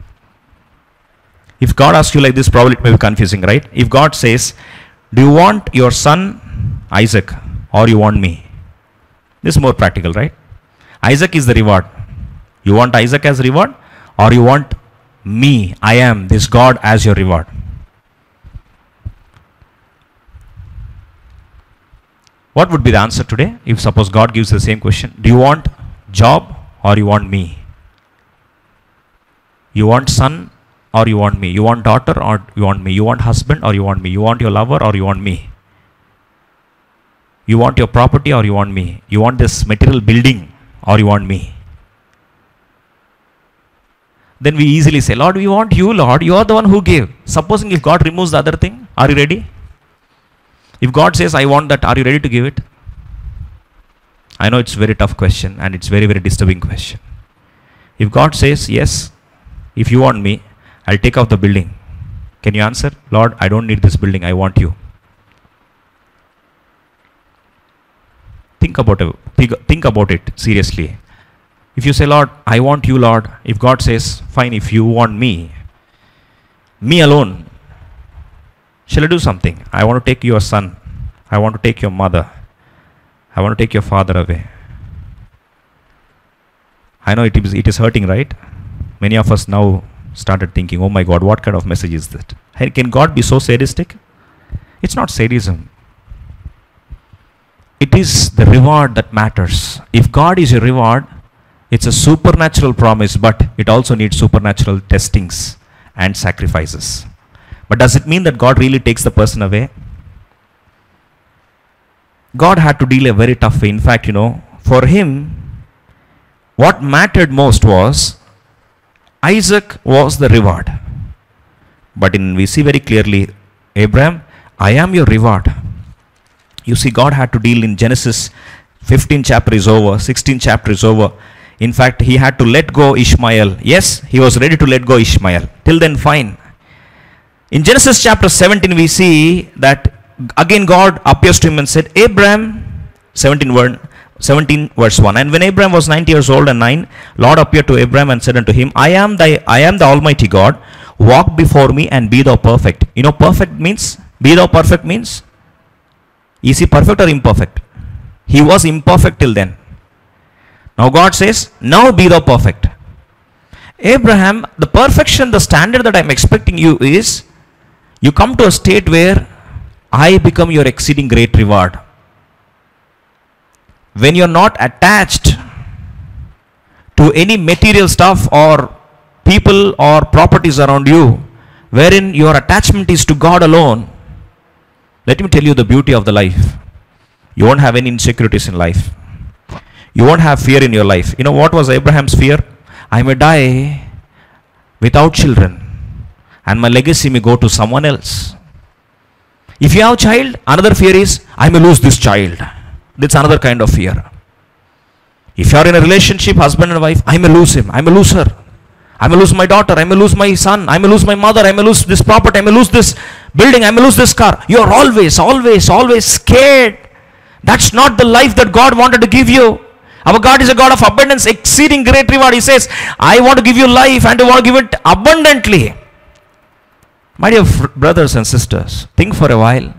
If God asks you like this, probably it may be confusing, right? If God says, do you want your son Isaac or you want me? This is more practical, right? Isaac is the reward. You want Isaac as reward, or you want me, I am this God, as your reward? What would be the answer today if suppose God gives the same question? Do you want job or you want me? You want son or you want me? You want daughter or you want me? You want husband or you want me? You want your lover or you want me? You want your property or you want me? You want this material building or you want me? Then we easily say, Lord, we want you, Lord. You are the one who gave. Supposing if God removes the other thing, are you ready? If God says, I want that, are you ready to give it? I know it's a very tough question and it's very, very disturbing question. If God says, yes, if you want me, I'll take off the building. Can you answer? Lord, I don't need this building. I want you. Think about it seriously. If you say, Lord, I want you, Lord. If God says, fine, if you want me alone, shall I do something? I want to take your son. I want to take your mother. I want to take your father away. I know it is hurting, right? Many of us now started thinking, oh my God, what kind of message is that? Can God be so sadistic? It's not sadism. It is the reward that matters. If God is your reward, it's a supernatural promise, but it also needs supernatural testings and sacrifices. But does it mean that God really takes the person away? God had to deal a very tough way. In fact, for him, what mattered most was Isaac was the reward. But we see very clearly, Abraham, I am your reward. You see, God had to deal in Genesis 15 chapter is over, 16 chapter is over. In fact, he had to let go Ishmael. Yes, he was ready to let go Ishmael. Till then, fine. In Genesis chapter 17, we see that again God appears to him and said, Abraham, 17 17 verse 1. And when Abraham was 90 years old and 9, Lord appeared to Abraham and said unto him, I am the Almighty God. Walk before me and be thou perfect. You know, perfect means, be thou perfect means, is he perfect or imperfect? He was imperfect till then. Now God says, now be thou perfect. Abraham, the perfection, the standard that I am expecting you is, you come to a state where I become your exceeding great reward. When you are not attached to any material stuff or people or properties around you, wherein your attachment is to God alone, let me tell you the beauty of the life. You won't have any insecurities in life. You won't have fear in your life. You know what was Abraham's fear? I may die without children and my legacy may go to someone else. If you have a child, another fear is, I may lose this child. That's another kind of fear. If you are in a relationship, husband and wife, I may lose him, I may lose her. I may lose my daughter, I may lose my son, I may lose my mother, I may lose this property, I may lose this building, I may lose this car. You are always scared. That's not the life that God wanted to give you. Our God is a God of abundance, exceeding great reward. He says, I want to give you life and I want to give it abundantly. My dear brothers and sisters, think for a while.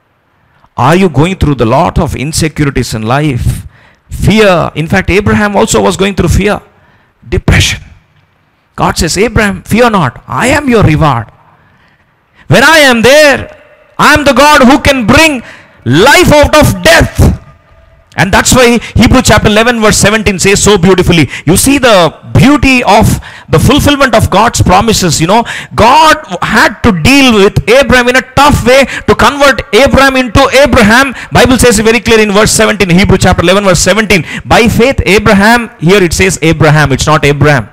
Are you going through the lot of insecurities in life? Fear. In fact, Abraham also was going through fear. Depression. God says, Abraham, fear not. I am your reward. When I am there, I am the God who can bring life out of death. And that's why Hebrews chapter 11 verse 17 says so beautifully. You see the beauty of the fulfillment of God's promises. You know, God had to deal with Abraham in a tough way to convert Abraham into Abraham. Bible says very clear in verse 17, Hebrews chapter 11 verse 17. By faith Abraham, here it says Abraham, it's not Abraham.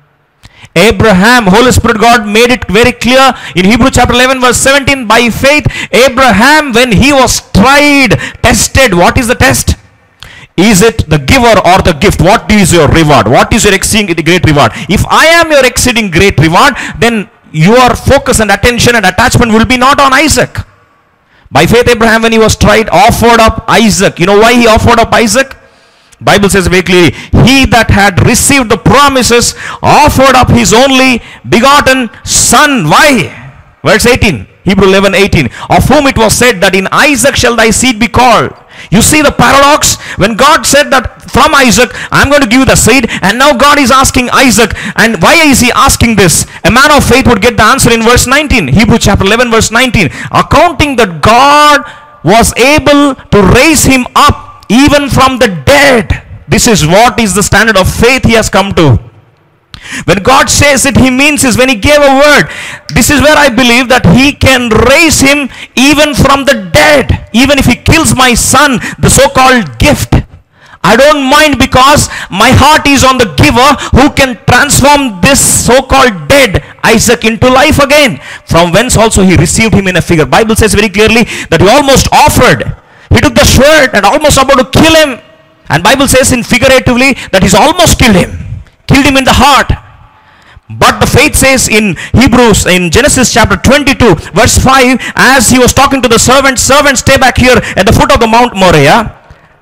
Abraham, Holy Spirit God made it very clear in Hebrews chapter 11 verse 17. By faith Abraham, when he was tried, tested, what is the test? Is it the giver or the gift? What is your reward? What is your exceeding great reward? If I am your exceeding great reward, then your focus and attention and attachment will be not on Isaac. By faith Abraham, when he was tried, offered up Isaac. You know why he offered up Isaac? Bible says very clearly, he that had received the promises offered up his only begotten son. Why? Verse 18, Hebrews 11:18, of whom it was said that in Isaac shall thy seed be called. You see the paradox? When God said that from Isaac I'm going to give you the seed, and now God is asking Isaac. And why is he asking this? A man of faith would get the answer in verse 19, Hebrews chapter 11 verse 19, accounting that God was able to raise him up even from the dead. This is what is the standard of faith he has come to. When God says it, he means is when he gave a word. This is where I believe that he can raise him even from the dead. Even if he kills my son, the so-called gift, I don't mind, because my heart is on the giver who can transform this so-called dead Isaac into life again. From whence also he received him in a figure. Bible says very clearly that he almost offered. He took the sword and almost about to kill him. And Bible says in figuratively that he's almost killed him. Killed him in the heart. But the faith says in Hebrews, in Genesis chapter 22 verse 5, as he was talking to the servants, stay back here at the foot of the Mount Moriah.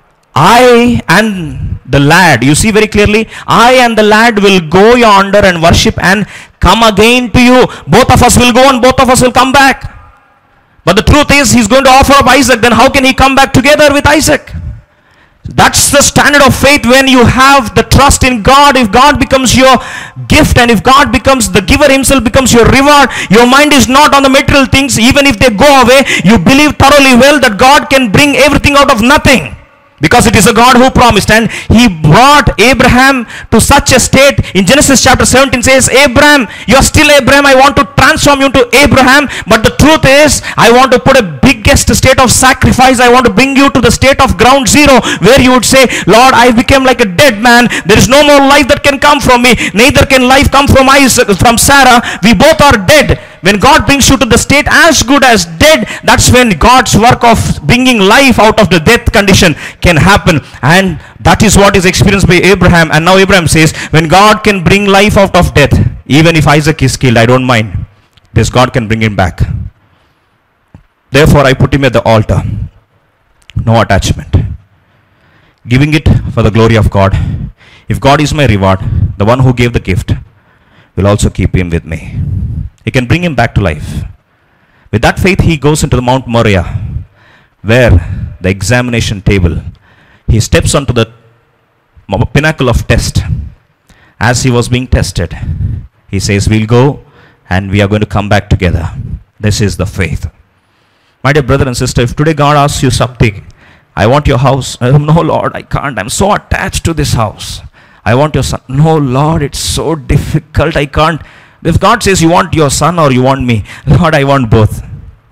I and the lad, you see very clearly, I and the lad will go yonder and worship and come again to you. Both of us will go and both of us will come back. But the truth is, he's going to offer up Isaac. Then how can he come back together with Isaac? That's the standard of faith. When you have the trust in God, if God becomes your gift and if God becomes the giver himself, becomes your reward, your mind is not on the material things. Even if they go away, you believe thoroughly well that God can bring everything out of nothing, because it is a God who promised. And he brought Abraham to such a state. In Genesis chapter 17 says, Abraham, you are still Abraham. I want to transform you to Abraham. But the truth is, I want to put a biggest state of sacrifice. I want to bring you to the state of ground zero, where you would say, Lord, I became like a dead man. There is no more life that can come from me. Neither can life come from Sarah. We both are dead. When God brings you to the state as good as dead, that's when God's work of bringing life out of the death condition can happen. And that is what is experienced by Abraham. And now Abraham says, when God can bring life out of death, even if Isaac is killed, I don't mind. This God can bring him back. Therefore I put him at the altar. No attachment. giving it for the glory of God. If God is my reward, the one who gave the gift will also keep him with me. He can bring him back to life. With that faith, he goes into the Mount Moriah, where the examination table, he steps onto the pinnacle of test. As he was being tested, he says, we'll go and we are going to come back together. This is the faith. My dear brother and sister, if today God asks you something, I want your house. No, Lord, I can't. I'm so attached to this house. I want your son. No, Lord, it's so difficult. I can't. If God says, you want your son or you want me? Lord, I want both.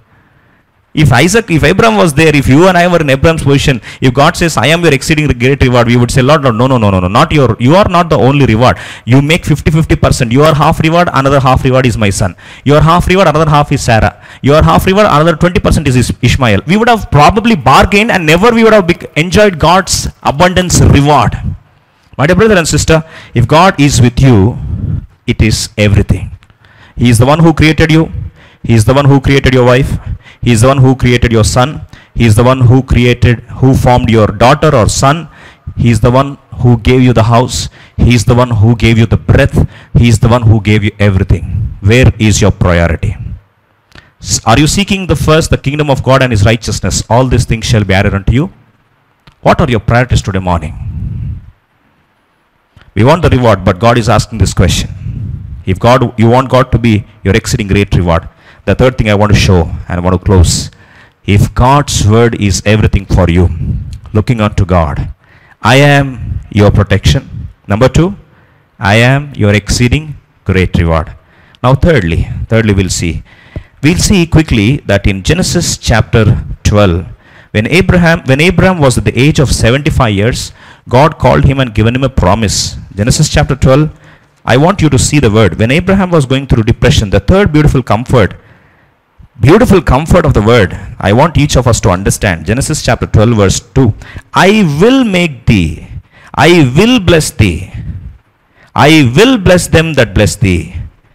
If Abraham was there, if you and I were in Abraham's position, if God says, I am your exceeding great reward, we would say, Lord, no, not you are not the only reward. You make 50-50%. Your half reward, another half reward is my son. Your half reward, another half is Sarah. Your half reward, another 20% is Ishmael. We would have probably bargained and never we would have enjoyed God's abundance reward. My dear brother and sister, if God is with you, it is everything. He is the one who created you. He is the one who created your wife. He is the one who created your son. He is the one who formed your daughter or son. He is the one who gave you the house. He is the one who gave you the breath. He is the one who gave you everything. Where is your priority? Are you seeking the kingdom of God and his righteousness? All these things shall be added unto you. What are your priorities today morning? We want the reward, but God is asking this question. If you want God to be your exceeding great reward, the third thing I want to show and I want to close. If God's word is everything for you, looking unto God, I am your protection. Number 2, I am your exceeding great reward. Now thirdly we'll see quickly that in Genesis chapter 12, when Abraham was at the age of 75 years, God called him and given him a promise. Genesis chapter 12, I want you to see the word. When Abraham was going through depression, the third beautiful comfort of the word, I want each of us to understand. Genesis chapter 12 verse 2. I will make thee, I will bless thee, I will bless them that bless thee.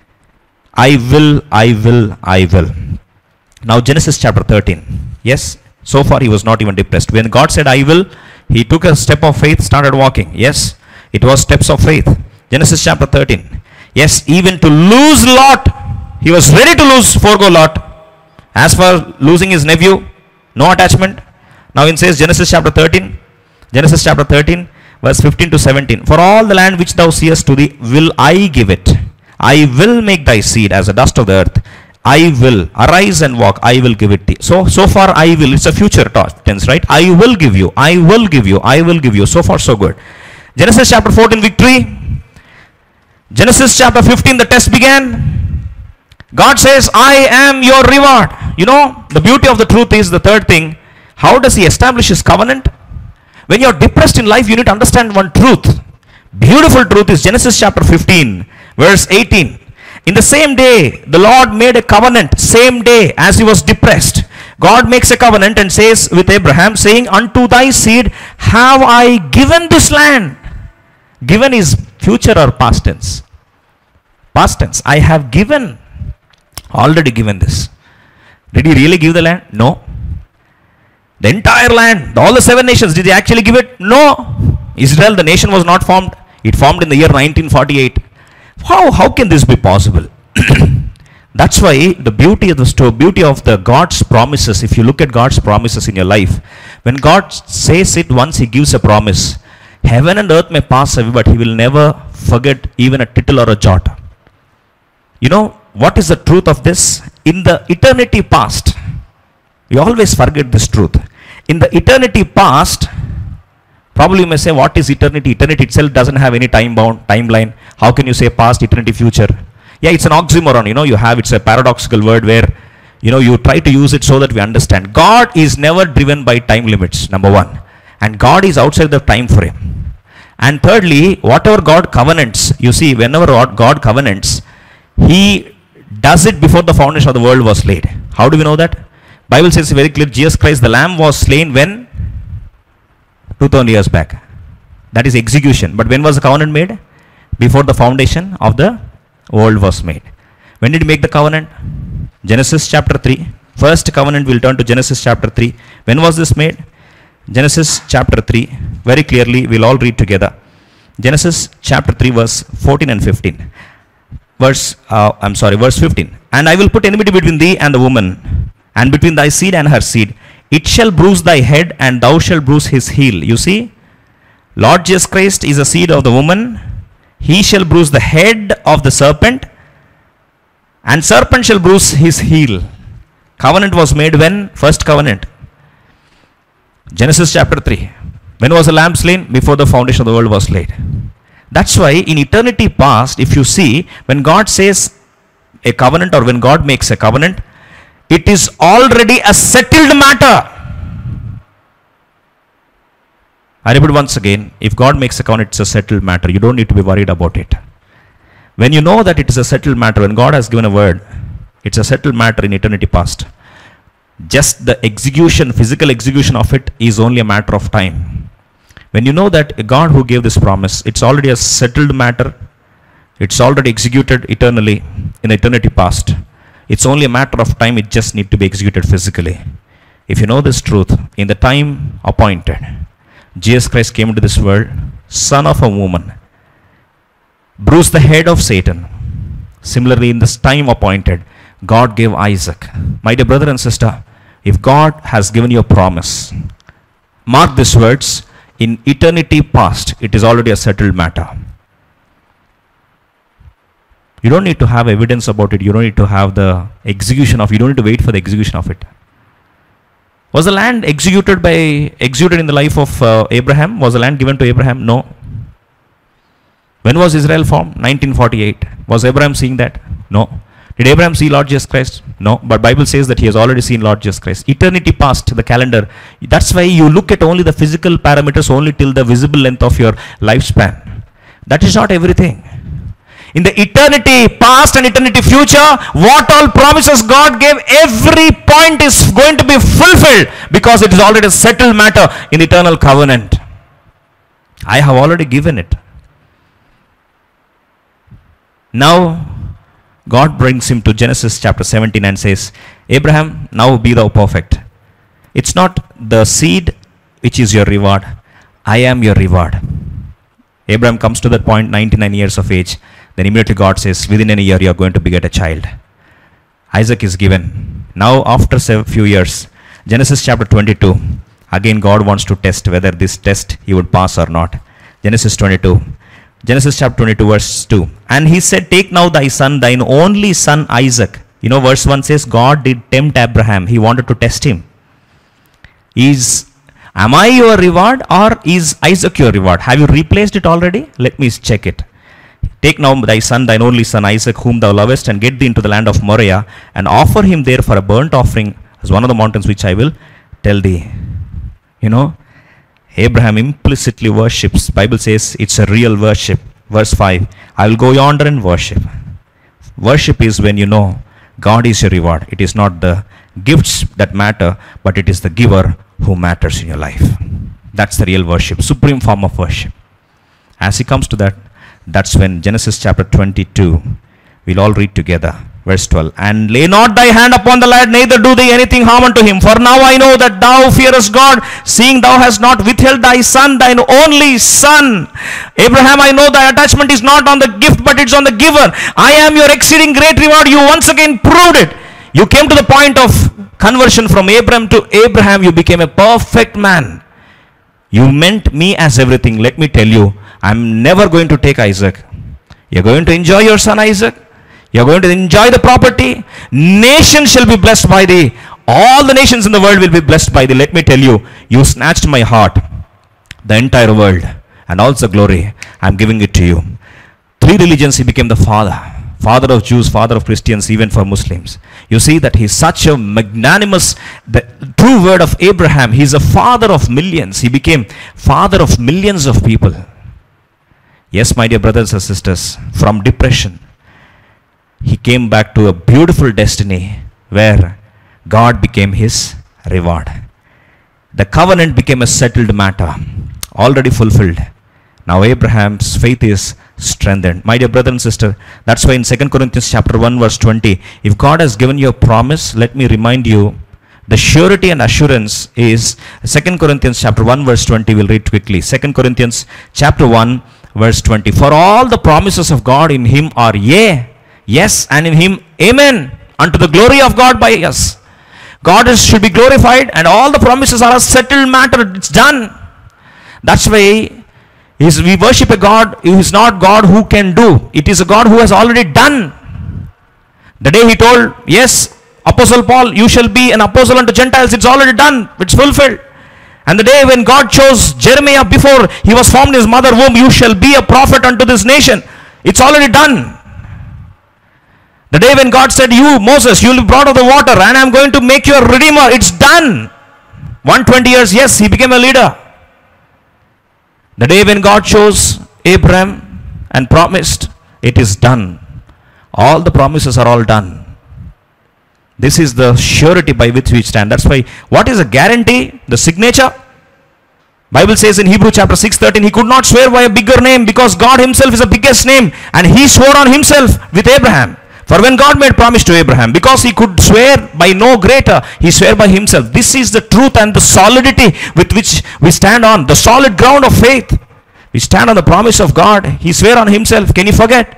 I will. Now Genesis chapter 13. Yes, so far he was not even depressed. When God said I will, he took a step of faith, started walking. Yes, it was steps of faith. Genesis chapter 13. Yes, even to lose Lot, he was ready to forego Lot. As for losing his nephew, no attachment. Now it says Genesis chapter 13, verse 15 to 17. For all the land which thou seest to thee will I give it. I will make thy seed as the dust of the earth. I will arise and walk. I will give it thee. So far I will. It's a future tense, right? I will give you. I will give you. I will give you. So far so good. Genesis chapter 14, victory. Genesis chapter 15, the test began. God says, I am your reward. You know, the beauty of the truth is the third thing. How does he establish his covenant? When you're depressed in life, you need to understand one truth. Beautiful truth is Genesis chapter 15, verse 18. In the same day, the Lord made a covenant, same day as he was depressed. God makes a covenant and says with Abraham, saying, unto thy seed have I given this land. Given is future or past tense? Past tense. I have given. Already given this. Did he really give the land? No. The entire land, all the 7 nations, did he actually give it? No. Israel, the nation, was not formed. It formed in the year 1948. How can this be possible? That's why the beauty of the God's promises, if you look at God's promises in your life, when God says it once, he gives a promise. Heaven and earth may pass away, but he will never forget even a tittle or a jot. You know, what is the truth of this? In the eternity past, we always forget this truth. In the eternity past, probably you may say, what is eternity? Eternity itself doesn't have any timeline. How can you say past, eternity, future? Yeah, it's an oxymoron. You know, it's a paradoxical word where, you try to use it so that we understand. God is never driven by time limits, number one. And God is outside the time frame. And thirdly, whatever God covenants, you see, whenever God covenants, he does it before the foundation of the world was laid. How do we know that? Bible says very clear, Jesus Christ, the Lamb, was slain when? 2000 years back. That is execution. But when was the covenant made? Before the foundation of the world was made. When did he make the covenant? Genesis chapter 3. First covenant, we'll turn to Genesis chapter 3. When was this made? Genesis chapter 3, very clearly, we'll all read together. Genesis chapter 3, verse 14 and 15. Verse 15. And I will put enmity between thee and the woman, and between thy seed and her seed. It shall bruise thy head, and thou shalt bruise his heel. You see, Lord Jesus Christ is the seed of the woman. He shall bruise the head of the serpent, and serpent shall bruise his heel. Covenant was made when? First covenant. Genesis chapter 3. When was the lamb slain? Before the foundation of the world was laid. That's why in eternity past, if you see, when God says a covenant or when God makes a covenant, it is already a settled matter. I repeat once again, if God makes a covenant, it's a settled matter. You don't need to be worried about it. When you know that it is a settled matter, when God has given a word, it's a settled matter in eternity past. Just the execution, physical execution of it is only a matter of time. When you know that God who gave this promise, it's already a settled matter. It's already executed eternally in eternity past. It's only a matter of time. It just needs to be executed physically. If you know this truth, in the time appointed, Jesus Christ came into this world, son of a woman, bruised the head of Satan. Similarly, in this time appointed, God gave Isaac. My dear brother and sister, if God has given you a promise, mark these words, in eternity past, it is already a settled matter. You don't need to have evidence about it. You don't need to have the execution of it. You don't need to wait for the execution of it. Was the land executed in the life of Abraham? Was the land given to Abraham? No. When was Israel formed? 1948. Was Abraham seeing that? No. Did Abraham see Lord Jesus Christ? No. But Bible says that he has already seen Lord Jesus Christ. Eternity past, the calendar. That's why you look at only the physical parameters only till the visible length of your lifespan. That is not everything. In the eternity past and eternity future, what all promises God gave, every point is going to be fulfilled because it is already a settled matter in eternal covenant. I have already given it. Now, God brings him to Genesis chapter 17 and says, Abraham, now be thou perfect. It's not the seed which is your reward. I am your reward. Abraham comes to that point, 99 years of age. Then immediately God says, within a year you are going to beget a child. Isaac is given. Now after a few years, Genesis chapter 22, again God wants to test whether this test he would pass or not. Genesis 22. Genesis chapter 22 verse 2. And he said, take now thy son, thine only son Isaac. You know, verse 1 says, God did tempt Abraham. He wanted to test him. Am I your reward or is Isaac your reward? Have you replaced it already? Let me check it. Take now thy son, thine only son Isaac, whom thou lovest, and get thee into the land of Moriah, and offer him there for a burnt offering as one of the mountains which I will tell thee. You know, Abraham implicitly worships. Bible says it's a real worship. Verse 5, I will go yonder and worship. Worship is when you know God is your reward. It is not the gifts that matter, but it is the giver who matters in your life. That's the real worship, supreme form of worship. As he comes to that, that's when Genesis chapter 22, we'll all read together. Verse 12, and lay not thy hand upon the lad, neither do thee anything harm unto him. For now I know that thou fearest God, seeing thou hast not withheld thy son, thine only son. Abraham, I know thy attachment is not on the gift, but it's on the giver. I am your exceeding great reward. You once again proved it. You came to the point of conversion from Abraham to Abraham. You became a perfect man. You meant me as everything. Let me tell you, I'm never going to take Isaac. You're going to enjoy your son Isaac. You're going to enjoy the property. Nations shall be blessed by thee. All the nations in the world will be blessed by thee. Let me tell you, you snatched my heart, the entire world, and all the glory. I'm giving it to you. 3 religions he became the father. Father of Jews, father of Christians, even for Muslims. You see that he's such a magnanimous, the true word of Abraham. He's a father of millions. He became father of millions of people. Yes, my dear brothers and sisters, from depression, he came back to a beautiful destiny where God became his reward. The covenant became a settled matter, already fulfilled. Now Abraham's faith is strengthened. My dear brother and sister, that's why in 2 Corinthians chapter 1 verse 20, if God has given you a promise, let me remind you, The surety and assurance is 2 Corinthians chapter 1 verse 20. We'll read quickly. 2 Corinthians chapter 1 verse 20. For all the promises of God in him are yea, yes, and in him amen, unto the glory of God by us. God should be glorified, and all the promises are a settled matter. It's done. That's why we worship a God who is not God who can do. It is a God who has already done. The day he told, yes, Apostle Paul, you shall be an apostle unto Gentiles, it's already done. It's fulfilled. And the day when God chose Jeremiah before he was formed in his mother womb, you shall be a prophet unto this nation. It's already done. The day when God said, you, Moses, you will be brought out of the water and I am going to make you a redeemer. It's done. 120 years, yes, he became a leader. The day when God chose Abraham and promised, it is done. All the promises are all done. This is the surety by which we stand. That's why, what is a guarantee? The signature. Bible says in Hebrew chapter 6:13, he could not swear by a bigger name because God himself is the biggest name. And he swore on himself with Abraham. For when God made promise to Abraham, because he could swear by no greater, he swore by himself. This is the truth and the solidity with which we stand on. The solid ground of faith. We stand on the promise of God. He swore on himself. Can you forget?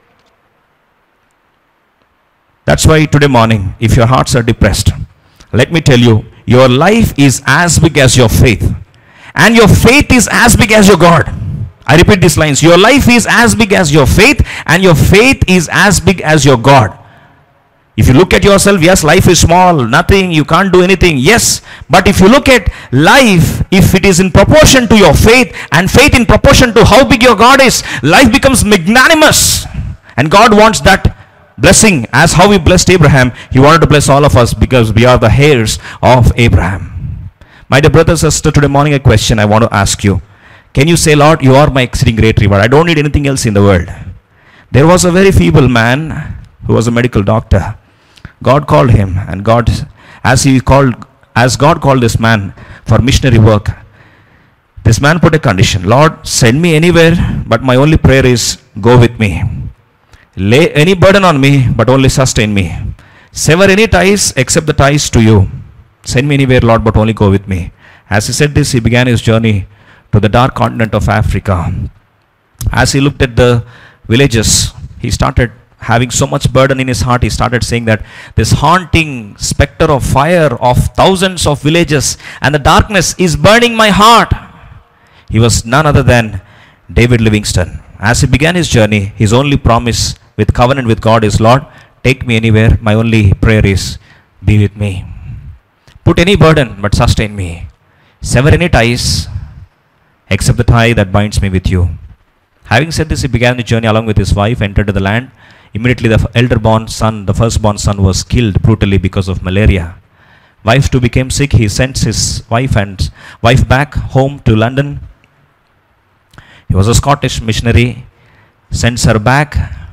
That's why today morning, if your hearts are depressed, let me tell you, your life is as big as your faith. And your faith is as big as your God. I repeat these lines. Your life is as big as your faith, and your faith is as big as your God. If you look at yourself, yes, life is small, nothing, you can't do anything. Yes, but if you look at life, if it is in proportion to your faith, and faith in proportion to how big your God is, life becomes magnanimous. And God wants that blessing. As how he blessed Abraham, he wanted to bless all of us because we are the heirs of Abraham. My dear brothers and sisters, today morning a question I want to ask you. Can you say, Lord, you are my exceeding great reward. I don't need anything else in the world. There was a very feeble man who was a medical doctor. God called him, and as God called this man for missionary work, this man put a condition. Lord, send me anywhere, but my only prayer is, go with me. Lay any burden on me, but only sustain me. Sever any ties except the ties to you. Send me anywhere, Lord, but only go with me. As he said this, he began his journey to the dark continent of Africa. As he looked at the villages, he started having so much burden in his heart. He started saying that this haunting specter of fire of thousands of villages and the darkness is burning my heart. He was none other than David Livingstone. As he began his journey, his only promise with covenant with God is, Lord, take me anywhere. My only prayer is, be with me. Put any burden, but sustain me. Sever any ties, except the tie that binds me with you. Having said this, he began the journey along with his wife, entered the land. Immediately the firstborn son was killed brutally because of malaria. Wife too became sick. He sent his wife back home to London. He was a Scottish missionary, sends her back.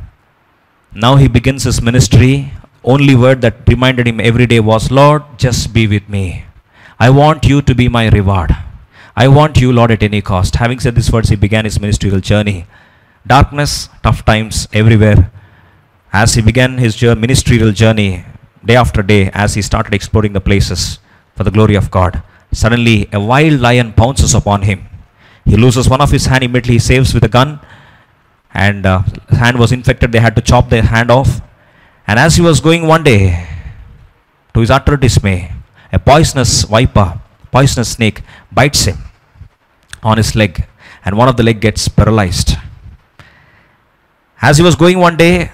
Now he begins his ministry. Only word that reminded him every day was, Lord, just be with me. I want you to be my reward. I want you, Lord, at any cost. Having said these words, he began his ministerial journey. Darkness, tough times everywhere. As he began his ministerial journey, day after day, as he started exploring the places for the glory of God, suddenly a wild lion pounces upon him. He loses one of his hand. Immediately he saves with a gun, and his hand was infected. They had to chop their hand off. And as he was going one day, to his utter dismay, a poisonous viper, poisonous snake, bites him on his leg, and one of the leg gets paralyzed. As he was going one day,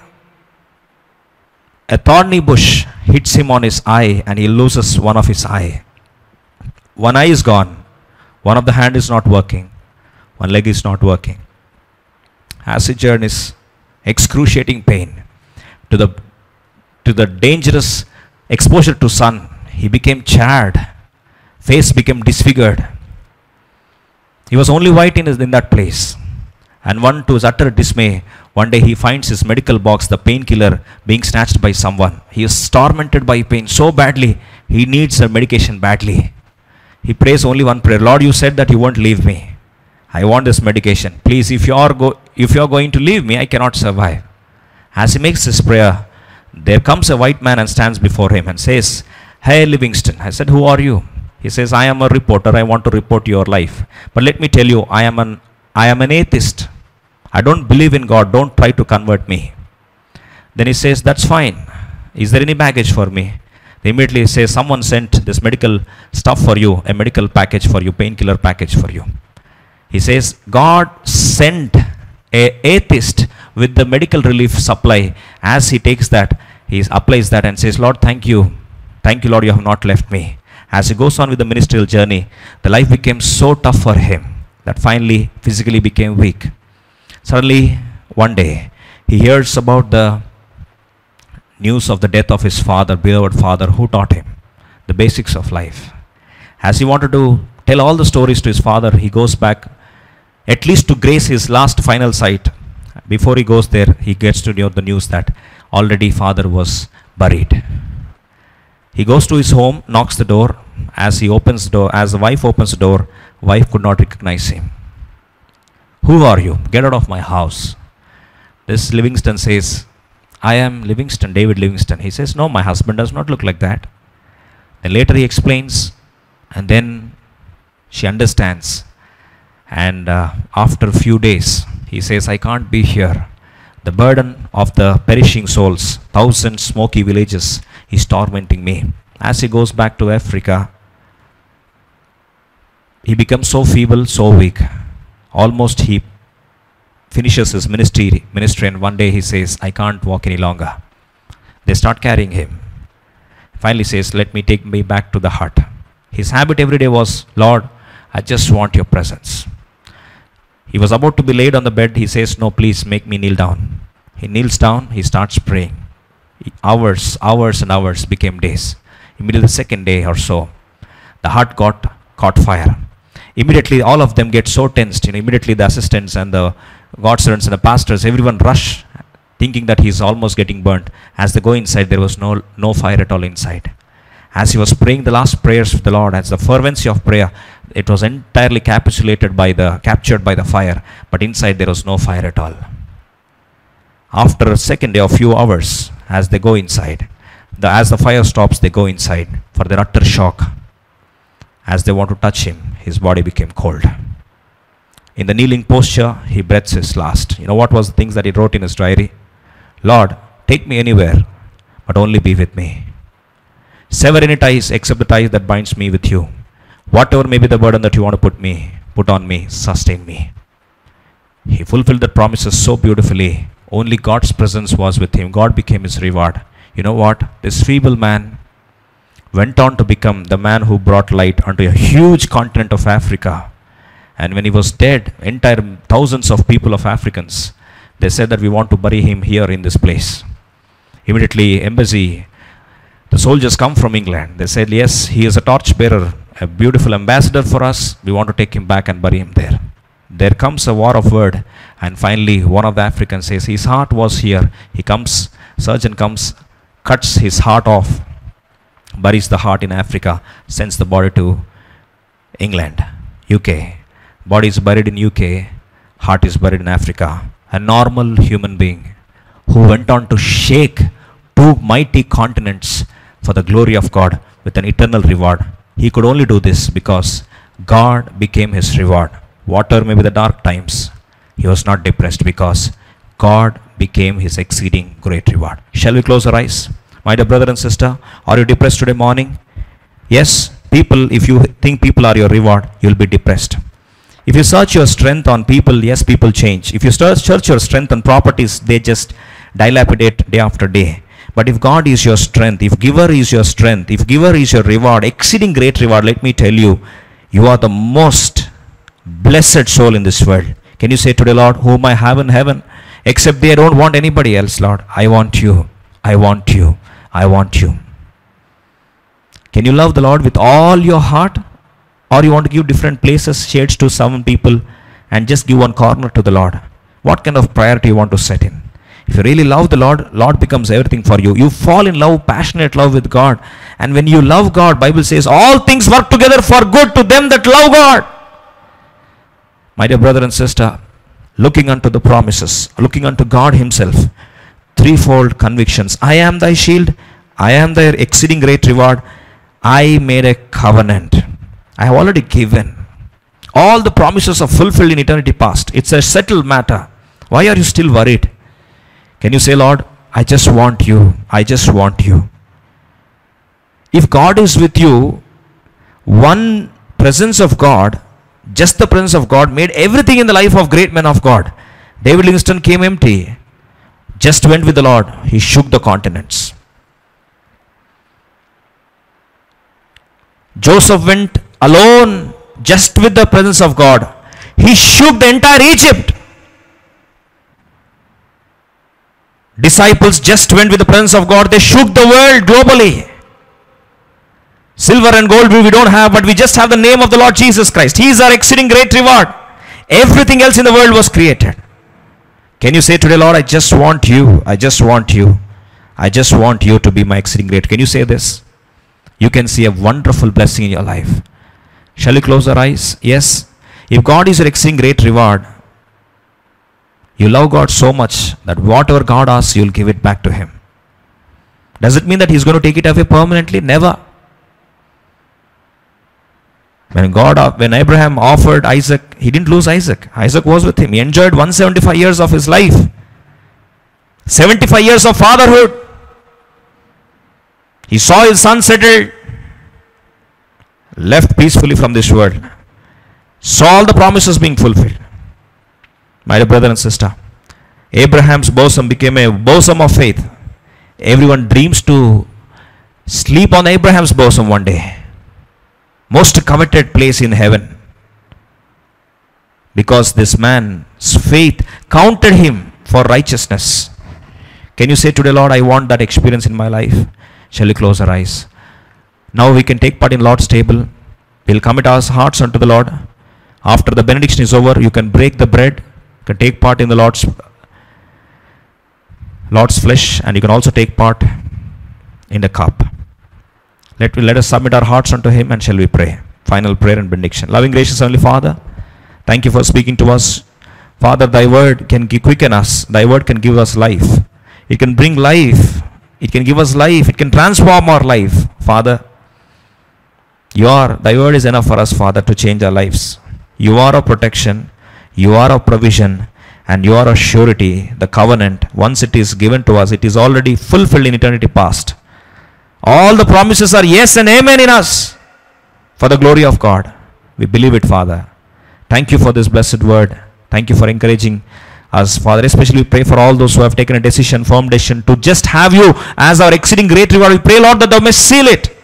a thorny bush hits him on his eye, and he loses one of his eye. One eye is gone. One of the hand is not working. One leg is not working. As he journeys, excruciating pain, to the dangerous exposure to sun, he became charred. Face became disfigured. He was only white in that place. And to his utter dismay, one day he finds his medical box, the painkiller, being snatched by someone. He is tormented by pain so badly, he needs a medication badly. He prays only one prayer. Lord, you said that you won't leave me. I want this medication. Please, if you are going to leave me, I cannot survive. As he makes this prayer, there comes a white man and stands before him and says, Hey Livingston. I said, who are you? He says, I am a reporter. I want to report your life. But let me tell you, I am an atheist. I don't believe in God. Don't try to convert me. Then he says, that's fine. Is there any baggage for me? They immediately say, someone sent this medical stuff for you, a medical package for you, painkiller package for you. He says, God sent a atheist with the medical relief supply. As he takes that, he applies that and says, Lord, thank you. Thank you, Lord, you have not left me. As he goes on with the ministerial journey, the life became so tough for him that finally physically became weak. Suddenly, one day, he hears about the news of the death of his father, beloved father, who taught him the basics of life. As he wanted to tell all the stories to his father, he goes back at least to grace his last final sight. Before he goes there, he gets to know the news that already father was buried. He goes to his home, knocks the door. As he opens the door, as the wife opens the door, wife could not recognize him. Who are you? Get out of my house. This Livingston says, I am Livingston, David Livingston. He says, no, my husband does not look like that. Then later he explains, and then she understands. And after a few days, he says, I can't be here. The burden of the perishing souls, 1,000 smoky villages, is tormenting me. As he goes back to Africa, he becomes so feeble, so weak. Almost he finishes his ministry, and one day he says, I can't walk any longer. They start carrying him. Finally says, let me take me back to the hut. His habit every day was, Lord, I just want your presence. He was about to be laid on the bed. He says, no, please make me kneel down. He kneels down. He starts praying. Hours and hours became days. Immediately the second day or so, the hut caught fire. Immediately all of them get so tensed. Immediately the assistants and the God servants and the pastors, everyone rush, thinking that he's almost getting burnt. As they go inside, there was no fire at all inside. As he was praying the last prayers of the Lord, as the fervency of prayer, it was entirely captured by the fire, but inside there was no fire at all. After a second day or few hours, as they go inside, as the fire stops, they go inside for their utter shock. As they want to touch him, his body became cold. In the kneeling posture, he breathes his last. You know what was the things that he wrote in his diary? Lord, take me anywhere, but only be with me. Sever any ties except the ties that binds me with you. Whatever may be the burden that you want to put on me, sustain me. He fulfilled the promises so beautifully. Only God's presence was with him. God became his reward. You know what? This feeble man went on to become the man who brought light unto a huge continent of Africa. And when he was dead, entire thousands of people of Africans, they said that we want to bury him here in this place. Immediately, embassy, the soldiers come from England. They said, yes, he is a torchbearer, a beautiful ambassador for us. We want to take him back and bury him there. There comes a war of word, and finally one of the Africans says, his heart was here. He comes, surgeon comes, cuts his heart off, buries the heart in Africa, sends the body to England, UK. Body is buried in UK, heart is buried in Africa. A normal human being who went on to shake two mighty continents for the glory of God with an eternal reward. He could only do this because God became his reward. Whatever may be the dark times, he was not depressed because God became his exceeding great reward. Shall we close our eyes? My dear brother and sister, are you depressed today morning? Yes, if you think people are your reward, you will be depressed. If you search your strength on people, yes, people change. If you search your strength on properties, they just dilapidate day after day. But if God is your strength, if giver is your strength, if giver is your reward, exceeding great reward, let me tell you, you are the most blessed soul in this world. Can you say today, Lord, whom I have in heaven, except they don't want anybody else, Lord. I want you. I want you. I want you. Can you love the Lord with all your heart? Or you want to give different places, shades to some people and just give one corner to the Lord? What kind of priority you want to set in? If you really love the Lord, Lord becomes everything for you. You fall in love, passionate love with God. And when you love God, Bible says, all things work together for good to them that love God. My dear brother and sister, looking unto the promises, looking unto God himself, threefold convictions. I am thy shield, I am thy exceeding great reward, I made a covenant. I have already given. All the promises are fulfilled in eternity past. It's a settled matter. Why are you still worried? Can you say, Lord, I just want you. I just want you. If God is with you, one presence of God, just the presence of God, made everything in the life of great men of God. David Livingstone came empty. Just went with the Lord. He shook the continents. Joseph went alone, just with the presence of God. He shook the entire Egypt. Disciples just went with the presence of God. They shook the world globally. Silver and gold we don't have, but we just have the name of the Lord Jesus Christ. He is our exceeding great reward. Everything else in the world was created. Can you say today, Lord, I just want you. I just want you. I just want you to be my exceeding great. Can you say this? You can see a wonderful blessing in your life. Shall we close our eyes? Yes. If God is your exceeding great reward, you love God so much that whatever God asks, you'll give it back to Him. Does it mean that He's going to take it away permanently? Never. When Abraham offered Isaac, he didn't lose Isaac. Isaac was with him. He enjoyed 175 years of his life. 75 years of fatherhood. He saw his son settled, left peacefully from this world, saw all the promises being fulfilled. My dear brother and sister, Abraham's bosom became a bosom of faith. Everyone dreams to sleep on Abraham's bosom one day. Most coveted place in heaven. Because this man's faith counted him for righteousness. Can you say today, Lord, I want that experience in my life? Shall we close our eyes? Now we can take part in Lord's table. We'll commit our hearts unto the Lord. After the benediction is over, you can break the bread. You can take part in the Lord's flesh, and you can also take part in the cup. Let us submit our hearts unto Him, and shall we pray? Final prayer and benediction. Loving, gracious Heavenly Father, thank you for speaking to us. Father, Thy word can quicken us. Thy word can give us life. It can bring life. It can give us life. It can transform our life. Father, Thy word is enough for us, Father, to change our lives. You are our protection. You are our provision. And you are our surety, the covenant. Once it is given to us, it is already fulfilled in eternity past. All the promises are yes and amen in us for the glory of God. We believe it, Father. Thank you for this blessed word. Thank you for encouraging us, Father. Especially we pray for all those who have taken a decision, firm decision to just have you as our exceeding great reward. We pray, Lord, that Thou may seal it.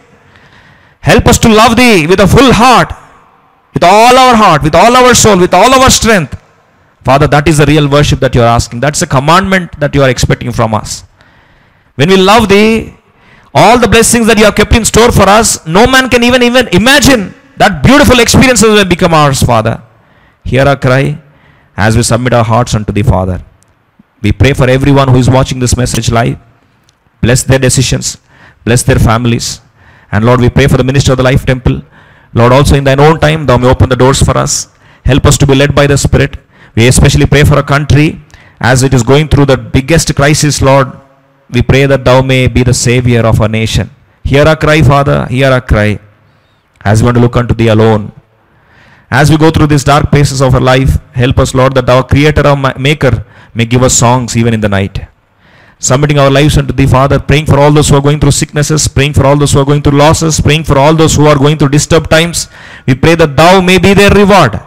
Help us to love Thee with a full heart, with all our heart, with all our soul, with all our strength. Father, that is the real worship that you are asking. That's a commandment that you are expecting from us. When we love Thee, all the blessings that you have kept in store for us, no man can even imagine that beautiful experiences will become ours, Father. Hear our cry as we submit our hearts unto Thee, Father. We pray for everyone who is watching this message live. Bless their decisions. Bless their families. And Lord, we pray for the ministry of the Life Temple. Lord, also in Thine own time, Thou may open the doors for us. Help us to be led by the Spirit. We especially pray for our country as it is going through the biggest crisis, Lord. We pray that Thou may be the Savior of our nation. Hear our cry, Father. Hear our cry. As we want to look unto Thee alone. As we go through these dark places of our life, help us, Lord, that Thou, Creator, our Maker, may give us songs even in the night. Submitting our lives unto Thee, Father. Praying for all those who are going through sicknesses. Praying for all those who are going through losses. Praying for all those who are going through disturbed times. We pray that Thou may be their reward.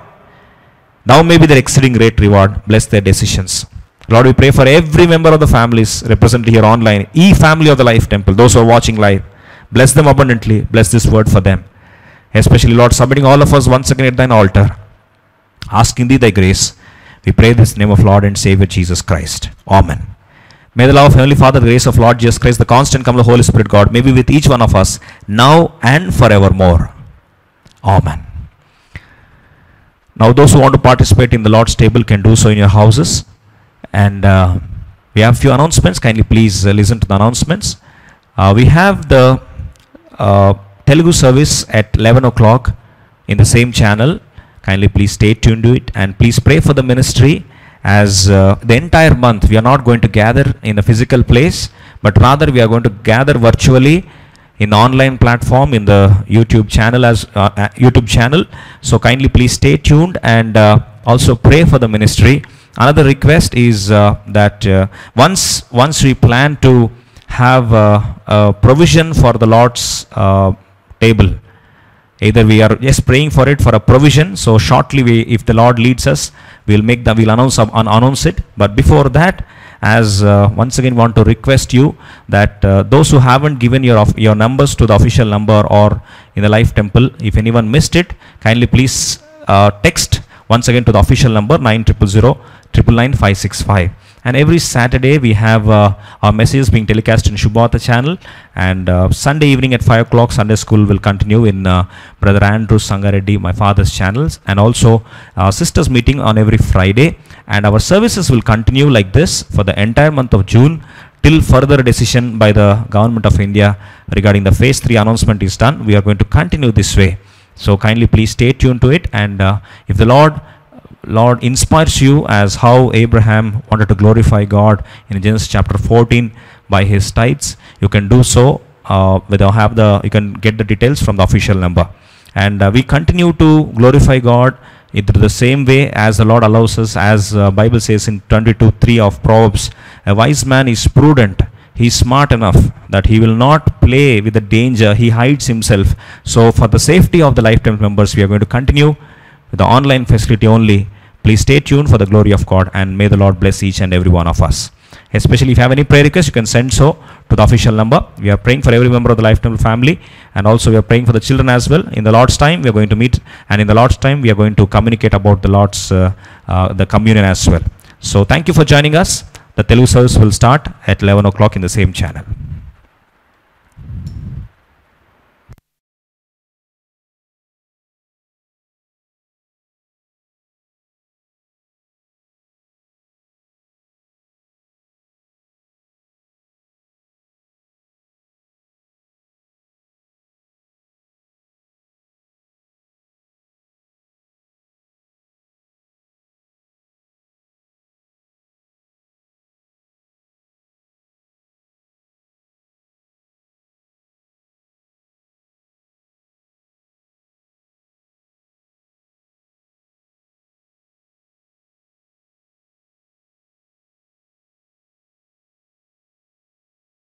Thou may be their exceeding great reward. Bless their decisions. Lord, we pray for every member of the families represented here online, family of the Life Temple, those who are watching live. Bless them abundantly. Bless this word for them. Especially, Lord, submitting all of us once again at Thine altar, asking Thee Thy grace. We pray this in the name of Lord and Savior Jesus Christ. Amen. May the love of Heavenly Father, the grace of Lord Jesus Christ, the constant coming of the Holy Spirit, God, may be with each one of us now and forevermore. Amen. Now, those who want to participate in the Lord's table can do so in your houses. And we have a few announcements. Kindly please listen to the announcements. We have the Telugu service at 11 o'clock in the same channel. Kindly please stay tuned to it, and please pray for the ministry, as the entire month we are not going to gather in a physical place, but rather we are going to gather virtually in the online platform in the YouTube channel YouTube channel. So kindly please stay tuned and also pray for the ministry. Another request is that once we plan to have a provision for the Lord's table. Either we are just praying for it for a provision. So shortly, if the Lord leads us, we'll announce it. But before that, as once again want to request you that those who haven't given your numbers to the official number or in the Life Temple, if anyone missed it, kindly please text once again to the official number 9000 999 565. And every Saturday we have our messages being telecast in Shubhata channel, and Sunday evening at 5 o'clock Sunday school will continue in Brother Andrew Sangareddy, my father's channels, and also sisters meeting on every Friday. And our services will continue like this for the entire month of June till further decision by the Government of India regarding the phase 3 announcement is done. We are going to continue this way. So kindly please stay tuned to it, and if the Lord inspires you as how Abraham wanted to glorify God in Genesis chapter 14 by his tithes, you can do so. You can get the details from the official number, and we continue to glorify God in the same way as the Lord allows us, as Bible says in 22:3 of Proverbs, a wise man is prudent. He is smart enough that he will not play with the danger. He hides himself. So for the safety of the Lifetime members, we are going to continue with the online facility only. Please stay tuned for the glory of God, and may the Lord bless each and every one of us. Especially if you have any prayer requests, you can send so to the official number. We are praying for every member of the Lifetime family, and also we are praying for the children as well. In the Lord's time we are going to meet, and in the Lord's time we are going to communicate about the Lord's the communion as well. So thank you for joining us. The Telugu service will start at 11 o'clock in the same channel.